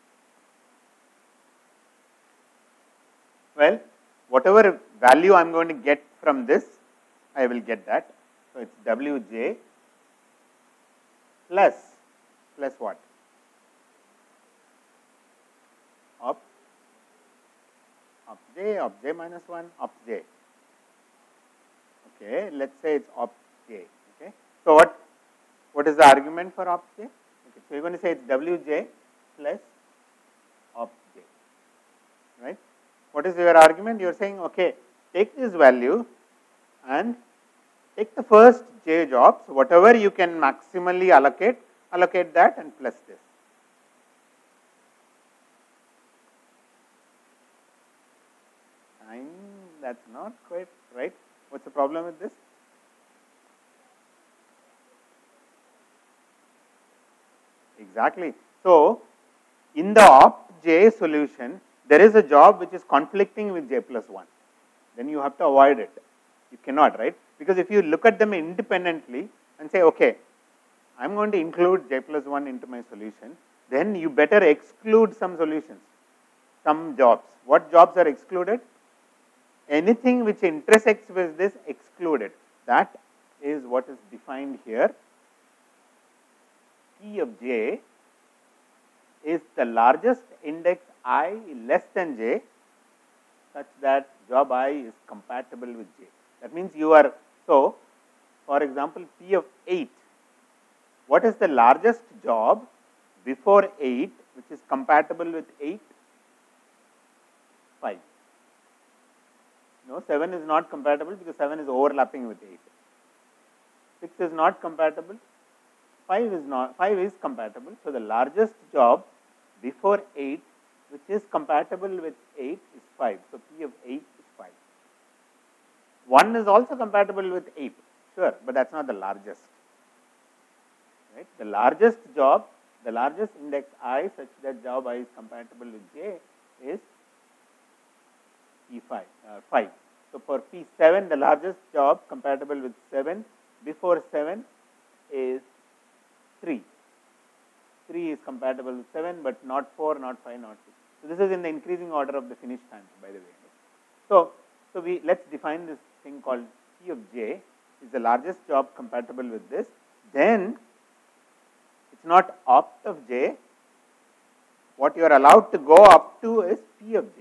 1? Well, whatever value I am going to get from this, I will get that. So it's wj plus what? Opt j minus 1, opt j. Okay, let's say it's opt j. Okay, so what is the argument for opt j? Okay, so you're going to say it's wj plus opt j, right? What is your argument? You're saying, okay, take this value and take the first j jobs, whatever you can maximally allocate that and plus this. That's not quite right. What's the problem with this? Exactly. So in the opt j solution, there is a job which is conflicting with j plus 1. Then you have to avoid it. You cannot, right? Because if you look at them independently and say, okay, I'm going to include j plus 1 into my solution, then you better exclude some solutions, some jobs. What jobs are excluded? Anything which intersects with this excluded. That is what is defined here. P of j is the largest index I less than j such that job I is compatible with j. That means you are, so for example, P of 8, what is the largest job before 8 which is compatible with 8? 5. No, 7 is not compatible because 7 is overlapping with 8. 6 is not compatible, 5 is not, 5 is compatible. So, the largest job before 8 which is compatible with 8 is 5. So, P of 8 is 5. 1 is also compatible with 8, sure, but that is not the largest. Right? The largest job, the largest index I such that job I is compatible with j is P5, 5. So, for P7 the largest job compatible with 7 before 7 is 3. 3 is compatible with 7, but not 4, not 5, not 6. So, this is in the increasing order of the finish time, by the way. So, we let us define this thing called P of j is the largest job compatible with this. Then it is not opt of j, what you are allowed to go up to is P of j.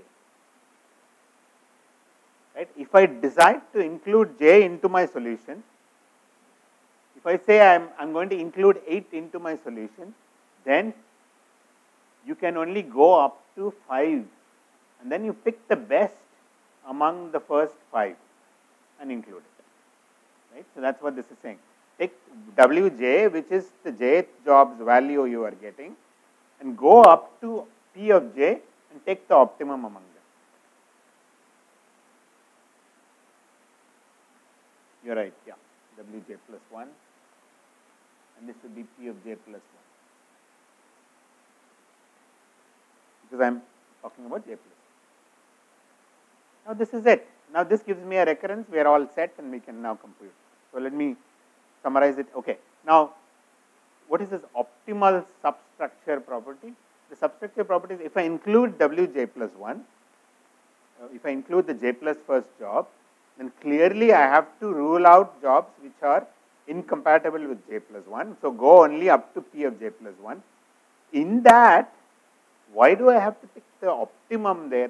Right? If I decide to include j into my solution, if I say I am going to include 8 into my solution, then you can only go up to 5 and then you pick the best among the first 5 and include it. Right? So, that is what this is saying. Take Wj, which is the jth job's value you are getting, and go up to P of j and take the optimum among them. You are right, yeah, Wj plus 1, and this would be P of j plus 1, because I am talking about j plus 1. Now, this is it. Now, this gives me a recurrence, we are all set and we can now compute. So, let me summarize it. Okay. Now, what is this optimal substructure property? The substructure property is if I include Wj plus 1, if I include the j plus first job, then clearly I have to rule out jobs which are incompatible with j plus 1. So, go only up to P of j plus 1. In that, why do I have to pick the optimum there?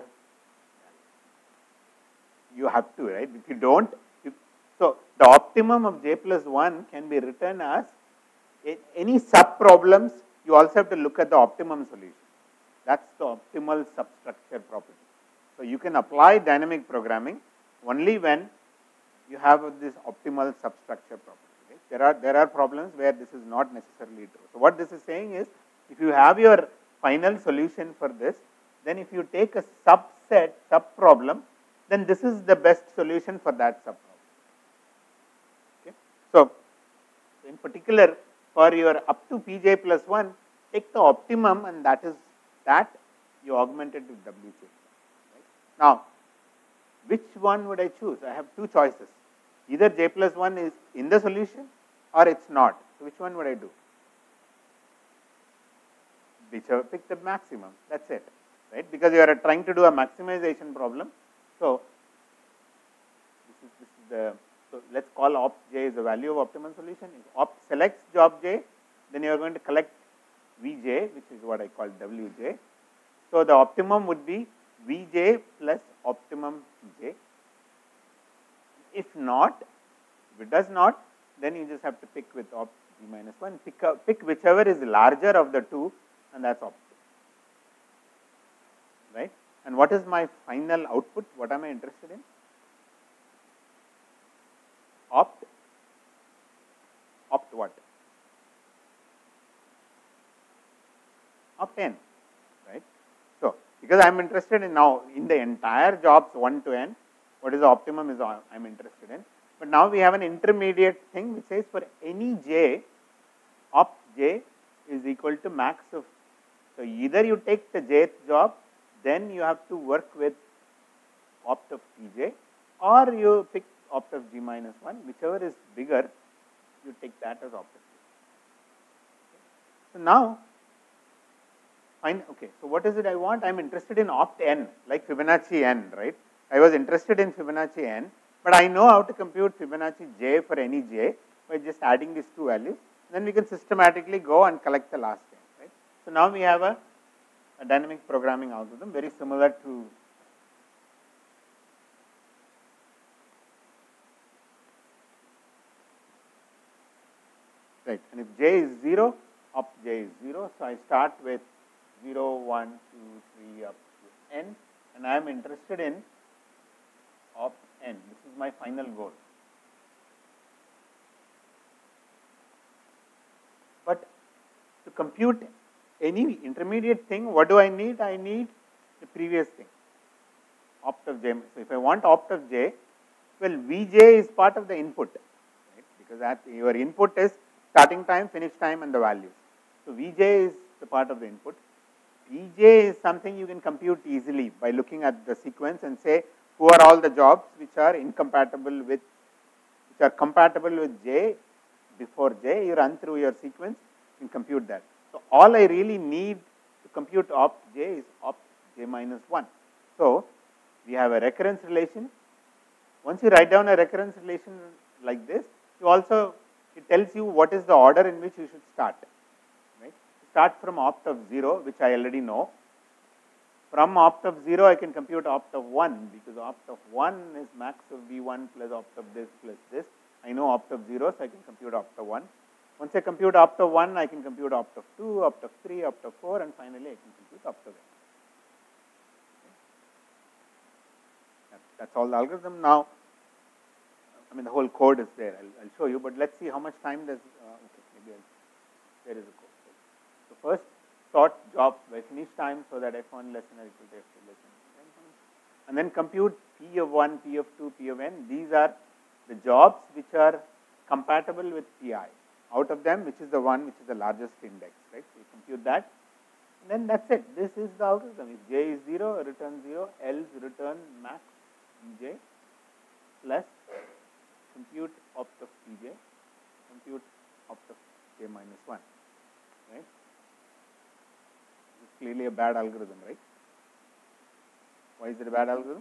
You have to, right? If you don't, so the optimum of j plus 1 can be written as any sub problems, you also have to look at the optimum solution. That is the optimal substructure property. So, you can apply dynamic programming only when you have this optimal substructure property. Right? There are problems where this is not necessarily true. So, what this is saying is, if you have your final solution for this, then if you take a subset, sub problem, then this is the best solution for that sub problem. Okay. So, in particular for your up to Pj plus 1, take the optimum and that is that you augment it with Wj. Right. Now, which one would I choose? I have two choices. Either j plus 1 is in the solution or it is not. So, which one would I do? Whichever, pick the maximum, that is it, right, because you are trying to do a maximization problem. So, this is the, so let us call opt j is the value of optimal solution. If opt selects job j, then you are going to collect Vj, which is what I call Wj. So, the optimum would be Vj plus optimum j. If not, if it does not, then you just have to pick with opt g minus 1, pick whichever is larger of the two, and that is opt, right. And what is my final output? What am I interested in? Opt what? Opt n, right. So, because I am interested in now in the entire jobs 1 to n, what is the optimum is I am interested in. But now we have an intermediate thing which says for any j, opt j is equal to max of. So, either you take the jth job, then you have to work with opt of Pj, or you pick opt of g minus 1, whichever is bigger, you take that as opt of g. So, now, fine, okay. So, what is it I want? I am interested in opt n, like Fibonacci n, right. I was interested in Fibonacci n, but I know how to compute Fibonacci j for any j. by just adding these two values. Then we can systematically go and collect the last n, right. So now we have a dynamic programming algorithm very similar to right, and if j is 0, opt j is 0. So I start with 0, 1, 2, 3 up to n, and I am interested in opt n. This is my final goal. But to compute any intermediate thing, what do I need? I need the previous thing, opt of j. So if I want opt of j, well, Vj is part of the input, right? Because that your input is starting time, finish time, and the values. So Vj is the part of the input. Pj is something you can compute easily by looking at the sequence and say who are all the jobs which are incompatible with, which are compatible with j before j. You run through your sequence and compute that. So all I really need to compute opt j is opt j minus 1. So we have a recurrence relation. Once you write down a recurrence relation like this, you also, it tells you what is the order in which you should start. Right? Start from opt of 0, which I already know. From opt of 0, I can compute opt of 1, because opt of 1 is max of V1 plus opt of this plus this. I know opt of 0, so I can compute opt of 1. Once I compute opt of 1, I can compute opt of 2, opt of 3, opt of 4, and finally I can compute opt of n. That's all the algorithm. Now, I mean, the whole code is there. I'll show you, but let's see how much time does, okay, maybe there is a code. So first, sort jobs by finish time so that f1 less than or equal to f2 less than n1. And then compute p of 1, p of 2, p of n. These are the jobs which are compatible with pi. Out of them, which is the one which is the largest index, right? So you compute that, and then that's it. This is the algorithm. If j is 0, return 0, else return max pj plus compute opt of pj, compute opt of j minus 1, right? This is clearly a bad algorithm, right? Why is it a bad algorithm?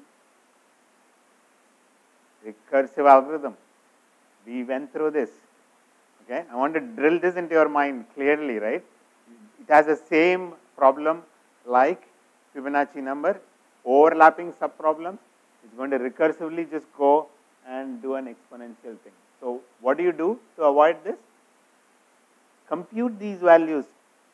Recursive algorithm. We went through this. Okay, I want to drill this into your mind clearly, right? It has the same problem like Fibonacci number, overlapping subproblems. It's going to recursively just go and do an exponential thing. So what do you do to avoid this? Compute these values.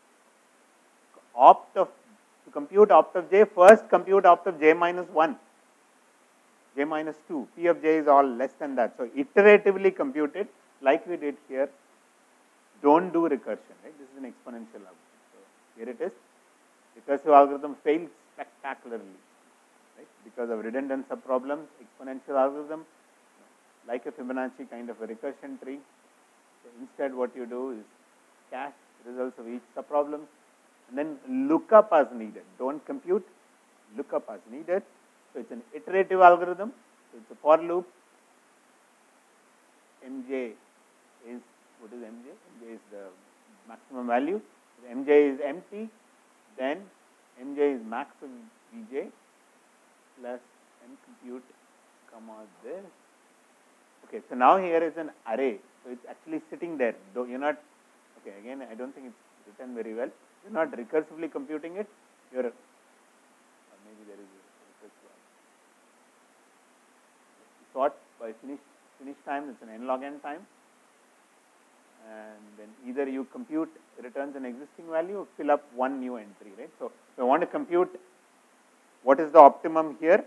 To compute opt of j, first compute opt of j minus 1, j minus 2. P of j is all less than that. So iteratively compute it like we did here. Don't do recursion, right? This is an exponential algorithm. So here it is. Recursive algorithm fails spectacularly, right? Because of redundant subproblems, exponential algorithm, like a Fibonacci kind of a recursion tree. So instead what you do is cache results of each subproblem and then look up as needed. Don't compute, look up as needed. So it's an iterative algorithm. So it's a for loop. Mj is, what is Mj? Mj is the maximum value. If Mj is empty, then Mj is max of Vj plus m compute comma this. Okay, so now here is an array. So it's actually sitting there. Though you're not, okay, again, I don't think it's written very well. You're not recursively computing it. You're, maybe there is a recursive. Sort by finish time, it's an n log n time. And then either you compute returns an existing value or fill up one new entry, right? So if I want to compute what is the optimum here,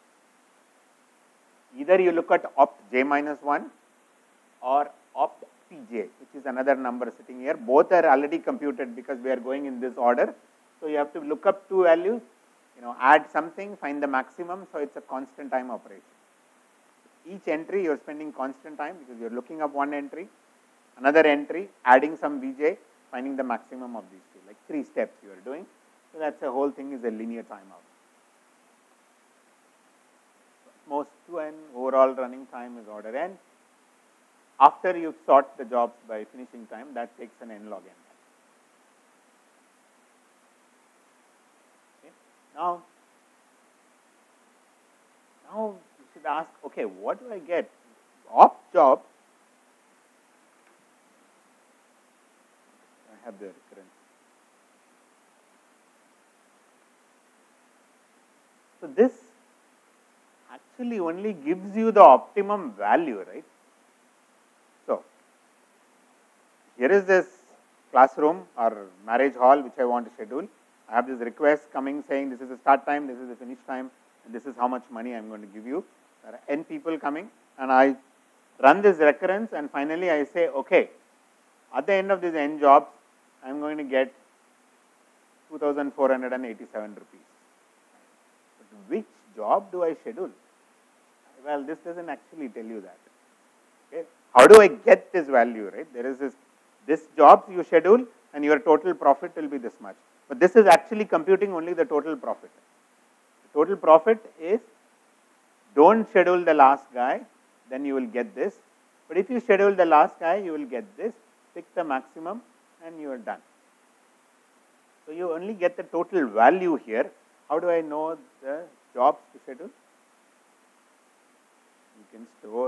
either you look at opt j minus 1 or opt pj, which is another number sitting here. Both are already computed because we are going in this order. So you have to look up two values, add something, find the maximum. So it's a constant time operation. Each entry you are spending constant time because you are looking up one entry, another entry, adding some Vj, finding the maximum of these two, like 3 steps you are doing. So that's the whole thing is a linear timeout. Most to n, overall running time is order n. After you sort the jobs by finishing time, that takes an n log n. Okay. Now you should ask, okay, what do I get? Opt job So this actually only gives you the optimum value, right? So here is this classroom or marriage hall which I want to schedule. I have this request coming saying this is the start time, this is the finish time, and this is how much money I am going to give you. There are n people coming, and I run this recurrence, and finally I say, okay, at the end of these n jobs, I am going to get 2,487 rupees. But which job do I schedule? Well, this doesn't actually tell you that. Okay. How do I get this value, right? There is this jobs you schedule and your total profit will be this much. But this is actually computing only the total profit. The total profit is, don't schedule the last guy, then you will get this. But if you schedule the last guy, you will get this, pick the maximum and you are done. So you only get the total value here. How do I know the jobs to schedule? You can store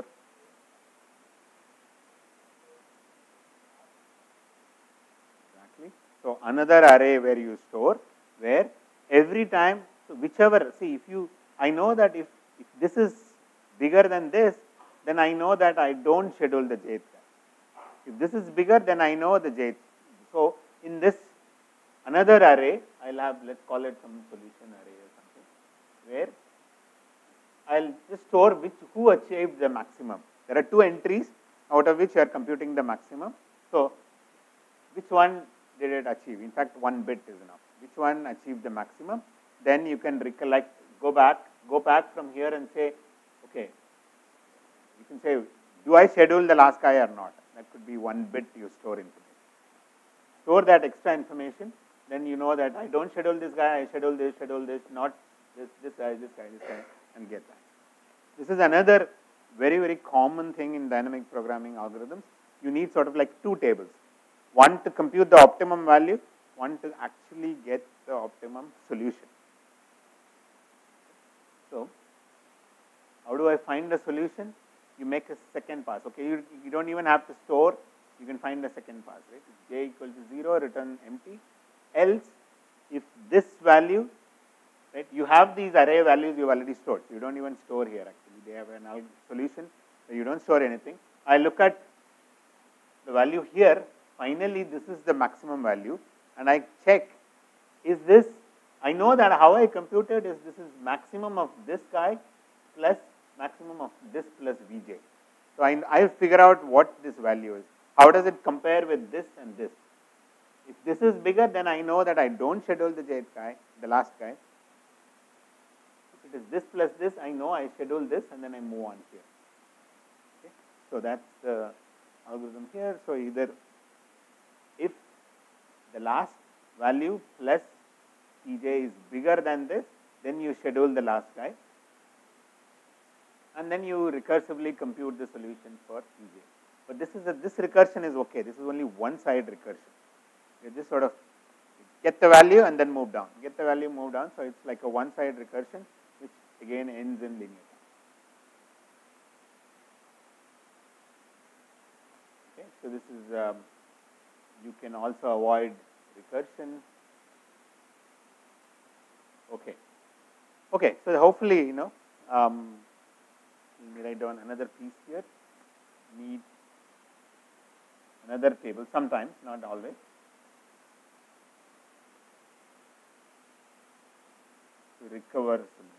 exactly. So another array where you store, where every time, so whichever, see if you, I know that if this is bigger than this, then I know that I don't schedule the jth guy. If this is bigger, then I know the jth. So in this another array, I'll have, let's call it some solution array or something, where I'll just store who achieved the maximum. There are two entries out of which you are computing the maximum. So which one did it achieve? In fact, 1 bit is enough. Which one achieved the maximum? Then you can recollect, go back from here and say, okay, you can say, do I schedule the last guy or not? That could be 1 bit you store information. Store that extra information, then you know that I don't schedule this guy, I schedule this, not this guy, and get that. This is another very, very common thing in dynamic programming algorithms. You need sort of like two tables. One to compute the optimum value, one to actually get the optimum solution. So how do I find the solution? You make a second pass. Okay, you don't even have to store. You can find the second pass, right? If j equal to 0, return empty. Else, if this value, right, you have these array values you've already stored. So you don't even store here actually. They have an solution, so you don't store anything. I look at the value here. Finally, this is the maximum value, and I check, is this, I know that how I computed is this is maximum of this guy plus maximum of this plus Vj. So I figure out what this value is. How does it compare with this and this? If this is bigger, then I know that I don't schedule the jth guy, the last guy. If it is this plus this, I know I schedule this and then I move on here. Okay. So that's the algorithm here. So either if the last value plus Tj is bigger than this, then you schedule the last guy. And then you recursively compute the solution for Tj. But this recursion is okay. This is only one side recursion. You just sort of get the value and then move down. Get the value, move down. So it's like a one side recursion, which again ends in linear time. Okay, so this is you can also avoid recursion. Okay. Okay. So hopefully, let me write down another piece here. Need another table sometimes, not always. To recover some.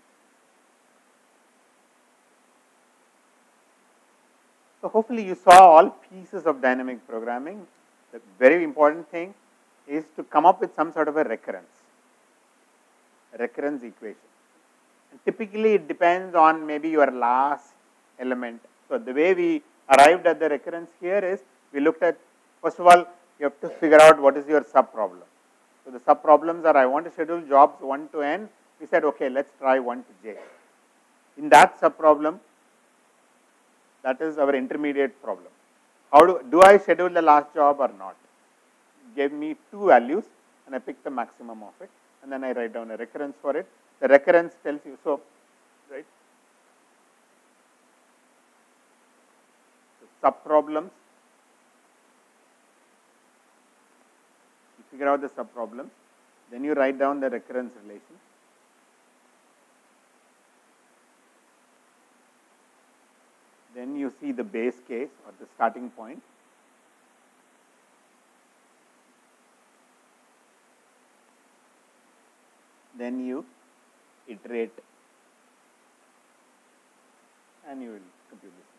So hopefully you saw all pieces of dynamic programming. The very important thing is to come up with some sort of a recurrence equation. And typically it depends on maybe your last element. So the way we arrived at the recurrence here is, we looked at, first of all, you have to figure out what is your sub problem. So the sub problems are, I want to schedule jobs 1 to n. We said, okay, let's try 1 to j. In that sub problem, that is our intermediate problem. How do I schedule the last job or not? It gave me two values and I pick the maximum of it, and then I write down a recurrence for it. The recurrence tells you, so, right? So sub problems, you figure out the sub problems, then you write down the recurrence relation. then you see the base case or the starting point. Then you iterate and you will compute this.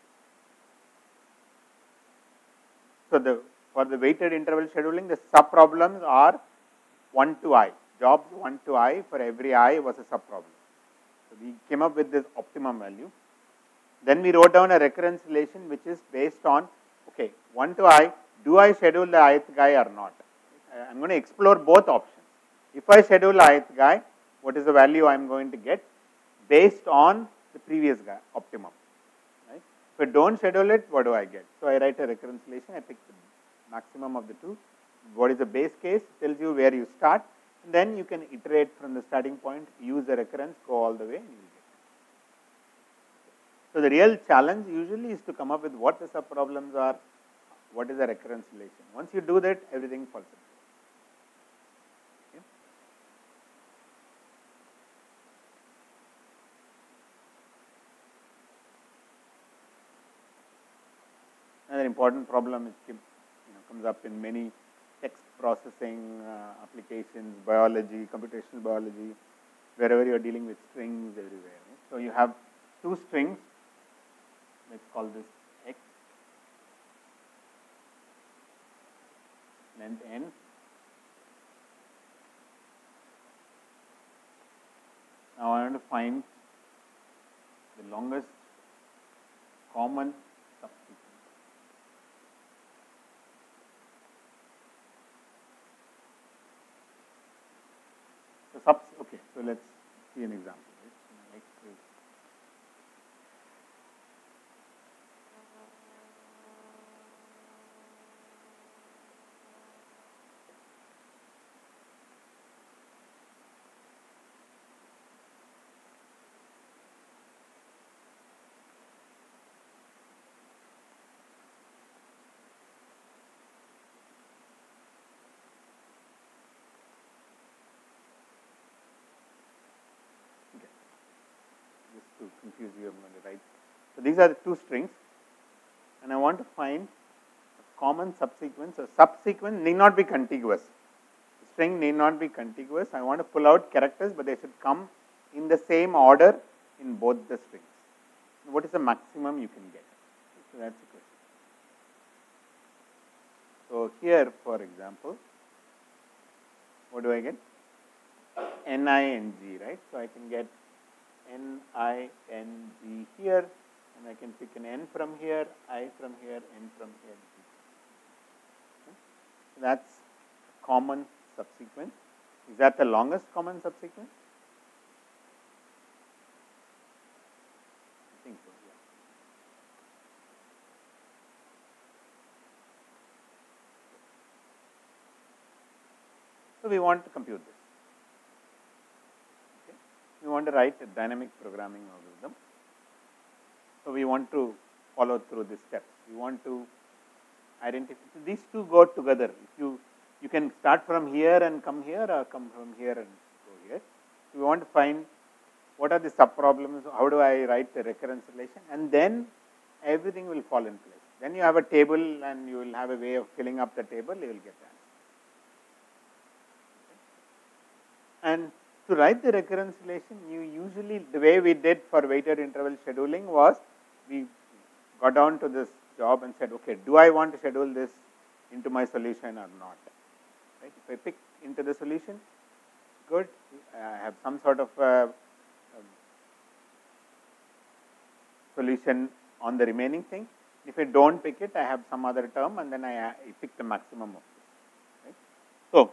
So, for the weighted interval scheduling, the sub problems are 1 to I. Jobs 1 to I, for every I was a sub problem. So, we came up with this optimum value. Then we wrote down a recurrence relation which is based on, okay, 1 to I, do I schedule the ith guy or not? I am going to explore both options. If I schedule the ith guy, what is the value I am going to get based on the previous guy, optimum. Right? If I don't schedule it, what do I get? So, I write a recurrence relation, I pick the maximum of the two. What is the base case? Tells you where you start, and then you can iterate from the starting point, use the recurrence, go all the way, and you will get it. So, the real challenge usually is to come up with what the sub problems are, what is the recurrence relation. Once you do that, everything falls in place. Okay. Another important problem is comes up in many text processing applications, biology, computational biology, wherever you are dealing with strings everywhere. Right? So, you have two strings, let us call this x, length n, now I want to find the longest common subsequence. Okay, so let's see an example. Right? Just to confuse you, I am going to write. So, these are the two strings, and I want to find a common subsequence. A subsequence need not be contiguous. The string need not be contiguous. I want to pull out characters, but they should come in the same order in both the strings. What is the maximum you can get? So, that is the question. So, here for example, what do I get? N, I, and G, right? So, I can get N, I, N, G here, and I can pick an N from here, I from here, N from here, G. Okay. So, that is common subsequence. Is that the longest common subsequence? I think so, yeah. So, we want to compute this. Okay. We want to write a dynamic programming algorithm. So, we want to follow through these steps. We want to identify, so these two go together. If you can start from here and come here, or come from here and go here. We want to find what are the sub problems, how do I write the recurrence relation, and then everything will fall in place. Then you have a table and you will have a way of filling up the table, you will get that. And to write the recurrence relation, you usually, the way we did for weighted interval scheduling was, we got down to this job and said, okay, do I want to schedule this into my solution or not? Right? If I pick into the solution, good, I have some sort of solution on the remaining thing. If I do not pick it, I have some other term, and then I pick the maximum of this. Right? So,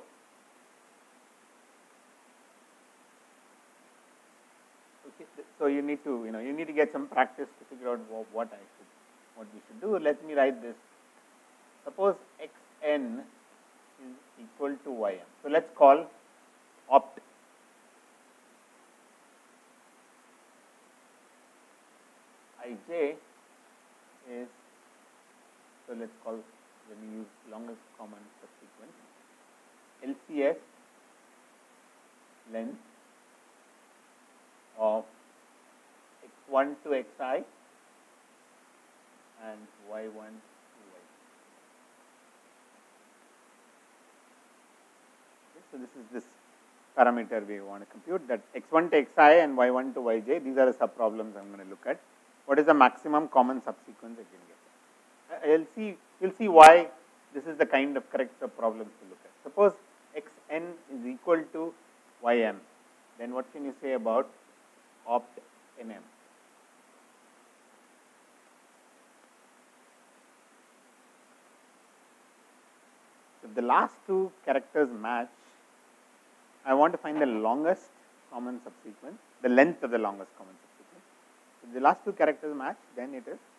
you need to, you need to get some practice to figure out what we should do. Let me write this. Suppose xn is equal to ym. So, let us call opt ij is, so let us call, when we use longest common subsequence, LCS length of x1 to xi and y1 to y. Okay, so this is this parameter we want to compute, that x1 to xi and y1 to yj. These are the sub problems I'm going to look at. What is the maximum common subsequence I can get? You'll see why this is the kind of correct sub problems to look at. Suppose xn is equal to ym, then what can you say about opt nm? If the last two characters match, I want to find the longest common subsequence, the length of the longest common subsequence. If the last two characters match, then it is,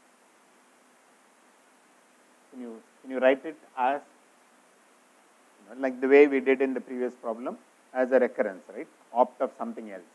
can you write it as, like the way we did in the previous problem, as a recurrence, right? Opt of something else.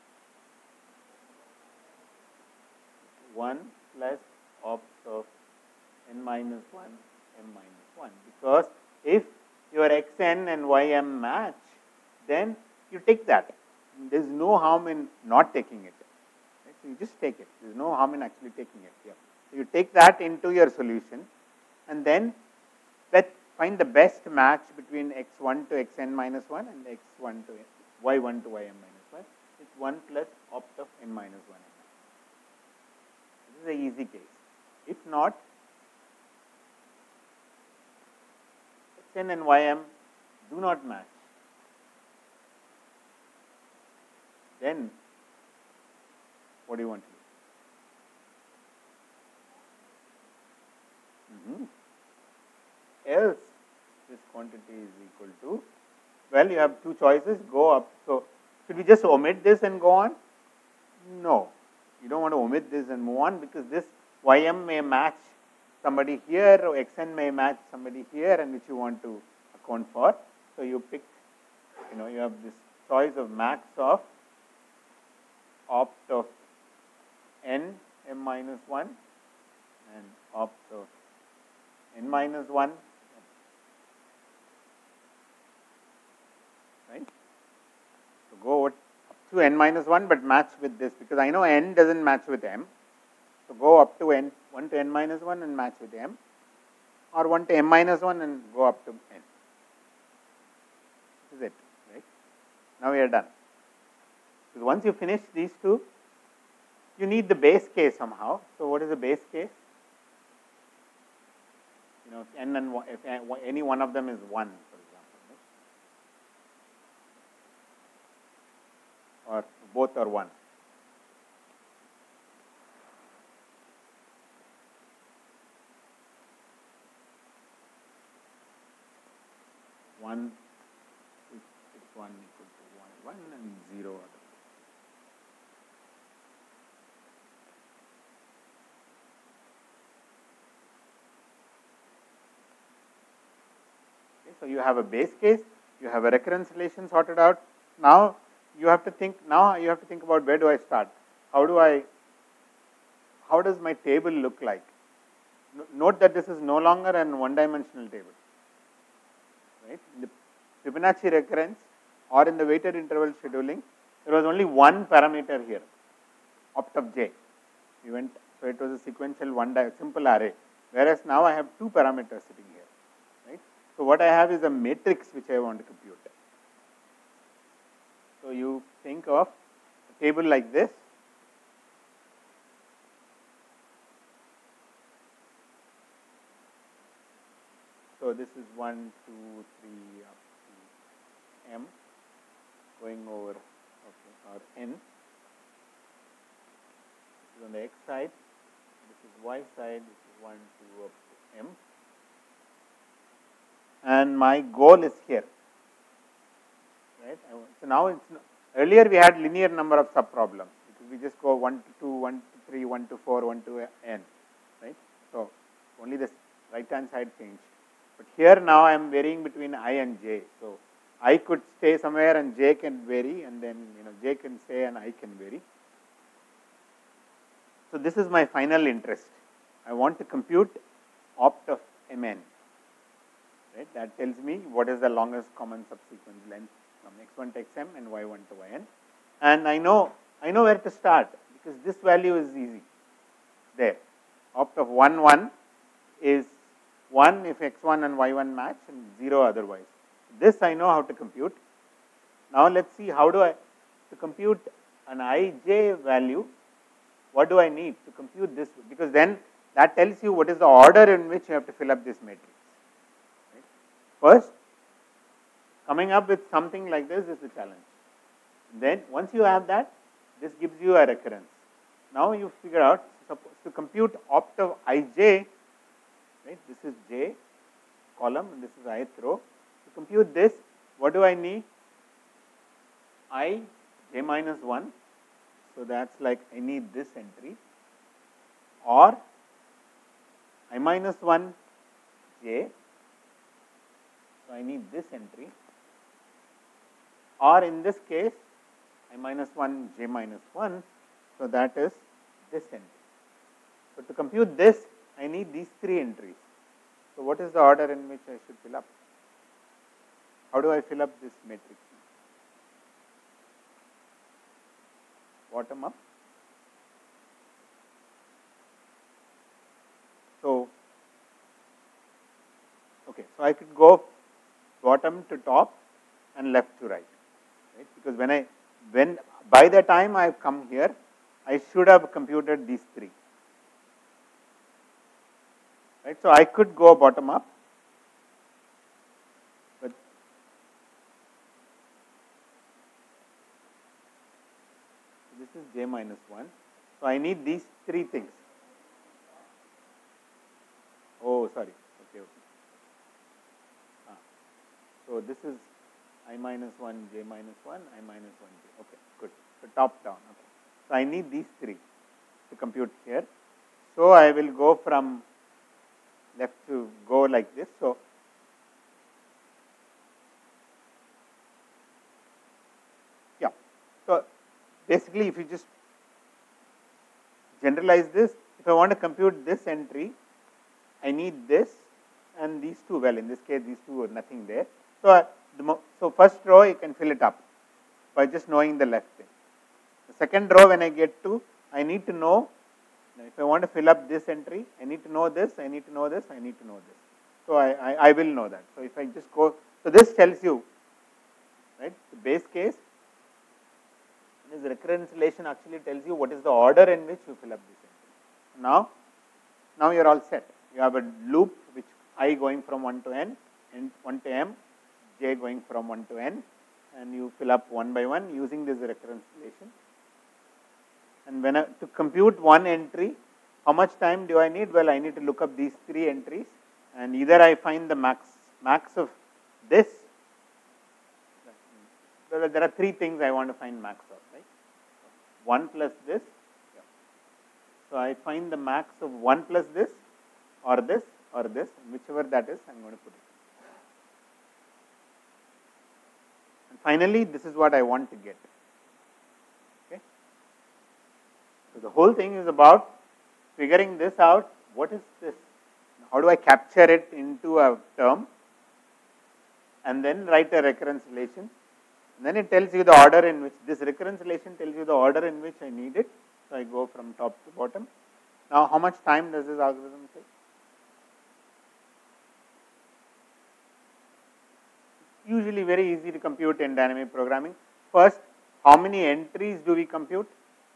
1 plus opt of n minus 1, m minus 1. Because if your xn and ym match, then you take that. There is no harm in not taking it. Right? So you just take it. There is no harm in actually taking it. Yeah. So you take that into your solution, and then find the best match between x1 to xn minus 1 and x1 to y1 to ym minus 1. It's 1 plus opt of n minus 1. This is an easy case. If not, xn and ym do not match, then what do you want to do? Else this quantity is equal to, well, you have two choices, go up. So should we just omit this and go on? No, you don't want to omit this and move on, because this ym may match somebody here, or xn may match somebody here, and which you want to account for. So you pick, you have this choice of max of opt of n m minus 1 and opt of n minus 1, right? So go up to n minus 1, but match with this, because I know n doesn't match with m. So go up to n, 1 to n minus 1 and match with m, or 1 to m minus 1 and go up to n. This is it, right? Now we are done. Because once you finish these two, you need the base case somehow. So what is the base case? If n and if any one of them is 1, for example, right? Or both are 1. One, it's 1 equal to 1 and 0 other. So you have a base case, you have a recurrence relation sorted out. Now you have to think about, where do I start? How does my table look like? Note that this is no longer an one-dimensional table. Right? In the Fibonacci recurrence or in the weighted interval scheduling, there was only one parameter here, opt of j. So it was a sequential simple array, whereas now I have two parameters sitting here. Right? So what I have is a matrix which I want to compute. So you think of a table like this. So this is 1, 2, 3 up to m going over, or n. This is on the x side, this is y side, this is 1, 2 up to m. And my goal is here. Right? So now earlier we had linear number of sub-problems, because we just go 1 to 2, 1 to 3, 1 to 4, 1 to n. Right? So only this right hand side changed. But here now I am varying between I and j. So I could stay somewhere and j can vary, and then j can stay and I can vary. So this is my final interest. I want to compute opt of mn. Right? That tells me what is the longest common subsequence length from x1 to xm and y1 to yn. And I know where to start, because this value is easy there. opt of 1, 1 is 1 if x1 and y1 match and 0 otherwise. This I know how to compute. Now let's see how do I, to compute an ij value, what do I need to compute this? Because then that tells you what is the order in which you have to fill up this matrix. Right? First, coming up with something like this is the challenge. Then once you have that, this gives you a recurrence. Now you figure out, suppose to compute opt of ij, right? This is j column and this is ith row. To compute this, what do I need? I j minus 1. So that's like I need this entry, or I minus 1 j. So I need this entry, or in this case I minus 1 j minus 1. So that is this entry. So to compute this, I need these 3 entries. So what is the order in which I should fill up? How do I fill up this matrix? Bottom up. So, okay, so I could go bottom to top and left to right, right? Because when by the time I have come here, I should have computed these 3, right? So I could go bottom up, but this is j minus 1. So I need these 3 things. Oh, sorry. Okay, okay. So this is I minus 1, j minus 1, I minus 1, j. Okay, good. So top down. Okay. So I need these 3 to compute here. So I will go from left to go like this. So yeah. So basically, if you just generalize this, if I want to compute this entry, I need this and these 2. Well, in this case, these 2 are nothing there. So so first row you can fill it up by just knowing the left thing. The second row, when I get to, I need to know, if I want to fill up this entry, I need to know this, I need to know this, I need to know this. So I will know that. So if I just go, so this tells you, right, the base case, this recurrence relation actually tells you what is the order in which you fill up this entry. Now you are all set. You have a loop which I going from 1 to n, and 1 to m, j going from 1 to n, and you fill up one by one using this recurrence relation. And when to compute one entry, how much time do I need? Well, I need to look up these 3 entries, and either I find the max of this. There are 3 things I want to find max of, right? 1 plus this. Yeah. So I find the max of 1 plus this, or this, or this, whichever that is, I'm going to put it. And finally, this is what I want to get. Okay. So the whole thing is about figuring this out. What is this? How do I capture it into a term? And then write a recurrence relation. And then it tells you the order in which, this recurrence relation tells you the order in which I need it. So I go from top to bottom. Now, how much time does this algorithm take? Usually very easy to compute in dynamic programming. First, how many entries do we compute?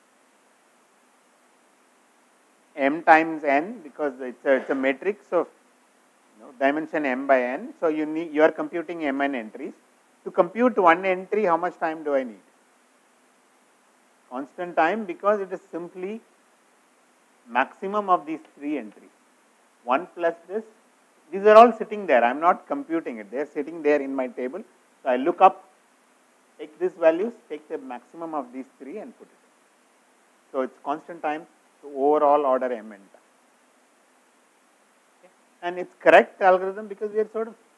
M times n, because it's a matrix of dimension m by n. So you are computing mn entries. To compute one entry, how much time do I need? Constant time, because it is simply maximum of these 3 entries. 1 plus this. These are all sitting there. I am not computing it. They are sitting there in my table. So I look up, take these values, take the maximum of these 3 and put it. So it's constant time to overall order m n time. Okay. And it's correct algorithm because we are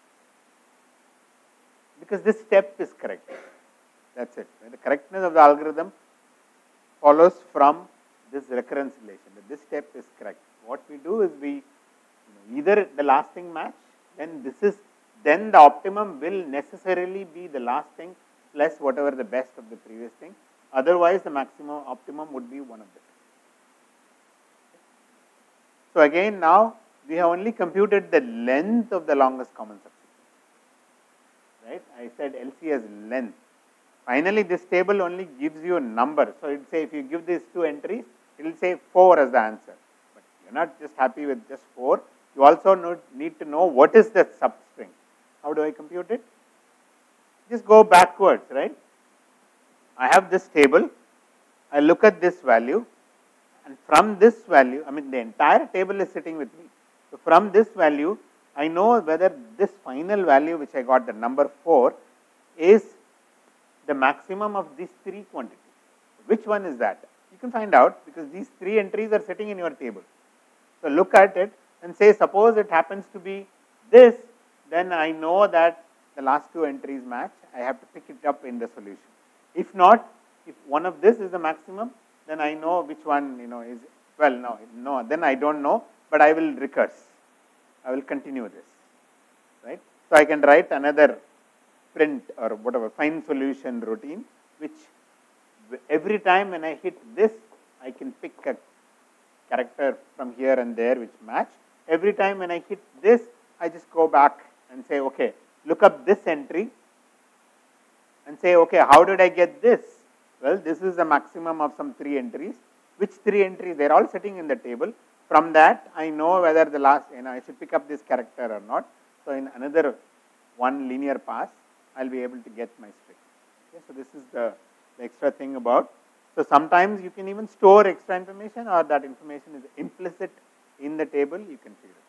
because this step is correct. That's it. The correctness of the algorithm follows from this recurrence relation. That this step is correct. What we do is we either the last thing match, then the optimum will necessarily be the last thing plus whatever the best of the previous thing. Otherwise, the maximum optimum would be one of the two. So again now we have only computed the length of the longest common subsequence, right? I said LC as length. Finally, this table only gives you a number. So it will say if you give these two entries, it will say 4 as the answer. But you are not just happy with just 4. You also need to know what is the substring. How do I compute it? Just go backwards, right? I have this table. I look at this value. And from this value, I mean the entire table is sitting with me. So from this value, I know whether this final value which I got, the number 4, is the maximum of these 3 quantities. Which one is that? You can find out because these 3 entries are sitting in your table. So look at it and say, suppose it happens to be this, then I know that the last 2 entries match. I have to pick it up in the solution. If not, if one of this is the maximum, then I know which one is, well, no, then I don't know, but I will recurse. I will continue this, right? So I can write another print or whatever find solution routine, which every time when I hit this, I can pick a character from here and there which match. Every time when I hit this, I just go back and say, okay, look up this entry and say, okay, how did I get this? Well, this is the maximum of some 3 entries. Which 3 entries? They are all sitting in the table. From that, I know whether the last, I should pick up this character or not. So in another one linear pass, I will be able to get my string. Okay, so this is the extra thing about. So sometimes you can even store extra information, or that information is implicit in the table, you can figure it out.